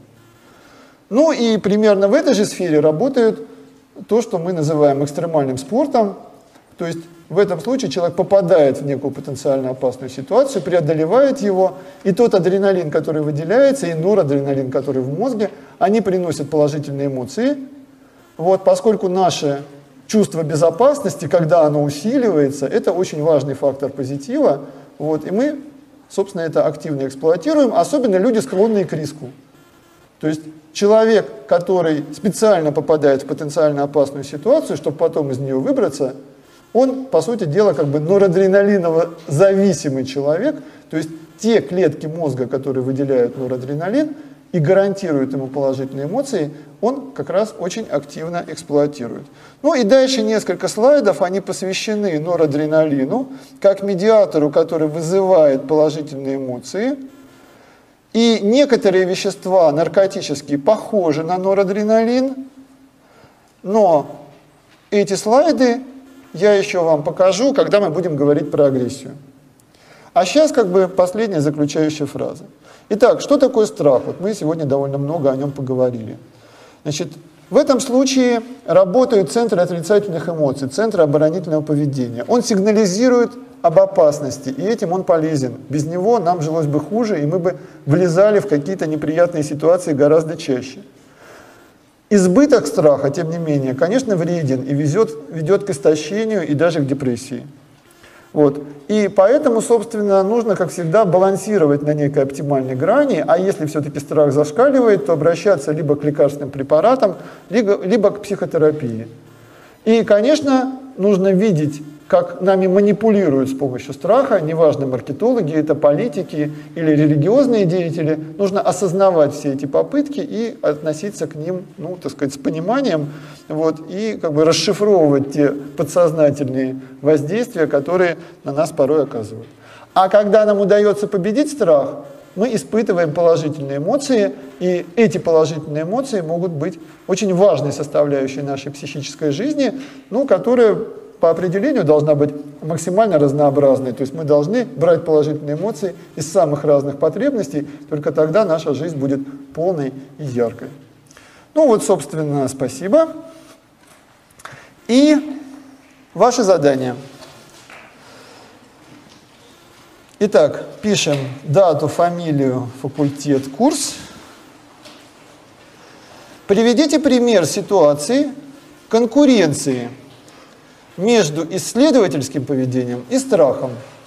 Ну и примерно в этой же сфере работают то, что мы называем экстремальным спортом, то есть в этом случае человек попадает в некую потенциально опасную ситуацию, преодолевает его, и тот адреналин, который выделяется, и норадреналин, который в мозге, они приносят положительные эмоции. Вот, поскольку наше чувство безопасности, когда оно усиливается, это очень важный фактор позитива, вот, и мы, собственно, это активно эксплуатируем, особенно люди, склонные к риску. То есть человек, который специально попадает в потенциально опасную ситуацию, чтобы потом из нее выбраться, он, по сути дела, как бы норадреналиново зависимый человек, то есть те клетки мозга, которые выделяют норадреналин и гарантируют ему положительные эмоции, он как раз очень активно эксплуатирует. Ну и дальше несколько слайдов, они посвящены норадреналину, как медиатору, который вызывает положительные эмоции. И некоторые вещества наркотические похожи на норадреналин, но эти слайды я еще вам покажу, когда мы будем говорить про агрессию. А сейчас как бы последняя заключающая фраза. Итак, что такое страх? Вот мы сегодня довольно много о нем поговорили. Значит, в этом случае работают центры отрицательных эмоций, центры оборонительного поведения. Он сигнализирует об опасности, и этим он полезен. Без него нам жилось бы хуже, и мы бы влезали в какие-то неприятные ситуации гораздо чаще. Избыток страха, тем не менее, конечно, вреден и везет, ведет к истощению и даже к депрессии. Вот. И поэтому, собственно, нужно, как всегда, балансировать на некой оптимальной грани, а если все-таки страх зашкаливает, то обращаться либо к лекарственным препаратам, либо, либо к психотерапии. И, конечно, нужно видеть, как нами манипулируют с помощью страха, неважно, маркетологи, это политики или религиозные деятели, нужно осознавать все эти попытки и относиться к ним, ну, так сказать, с пониманием, вот, и как бы расшифровывать те подсознательные воздействия, которые на нас порой оказывают. А когда нам удается победить страх, мы испытываем положительные эмоции, и эти положительные эмоции могут быть очень важной составляющей нашей психической жизни, ну, которая по определению должна быть максимально разнообразной. То есть мы должны брать положительные эмоции из самых разных потребностей, только тогда наша жизнь будет полной и яркой. Ну вот, собственно, спасибо. И ваше задание. Итак, пишем дату, фамилию, факультет, курс. Приведите пример ситуации конкуренции между исследовательским поведением и страхом.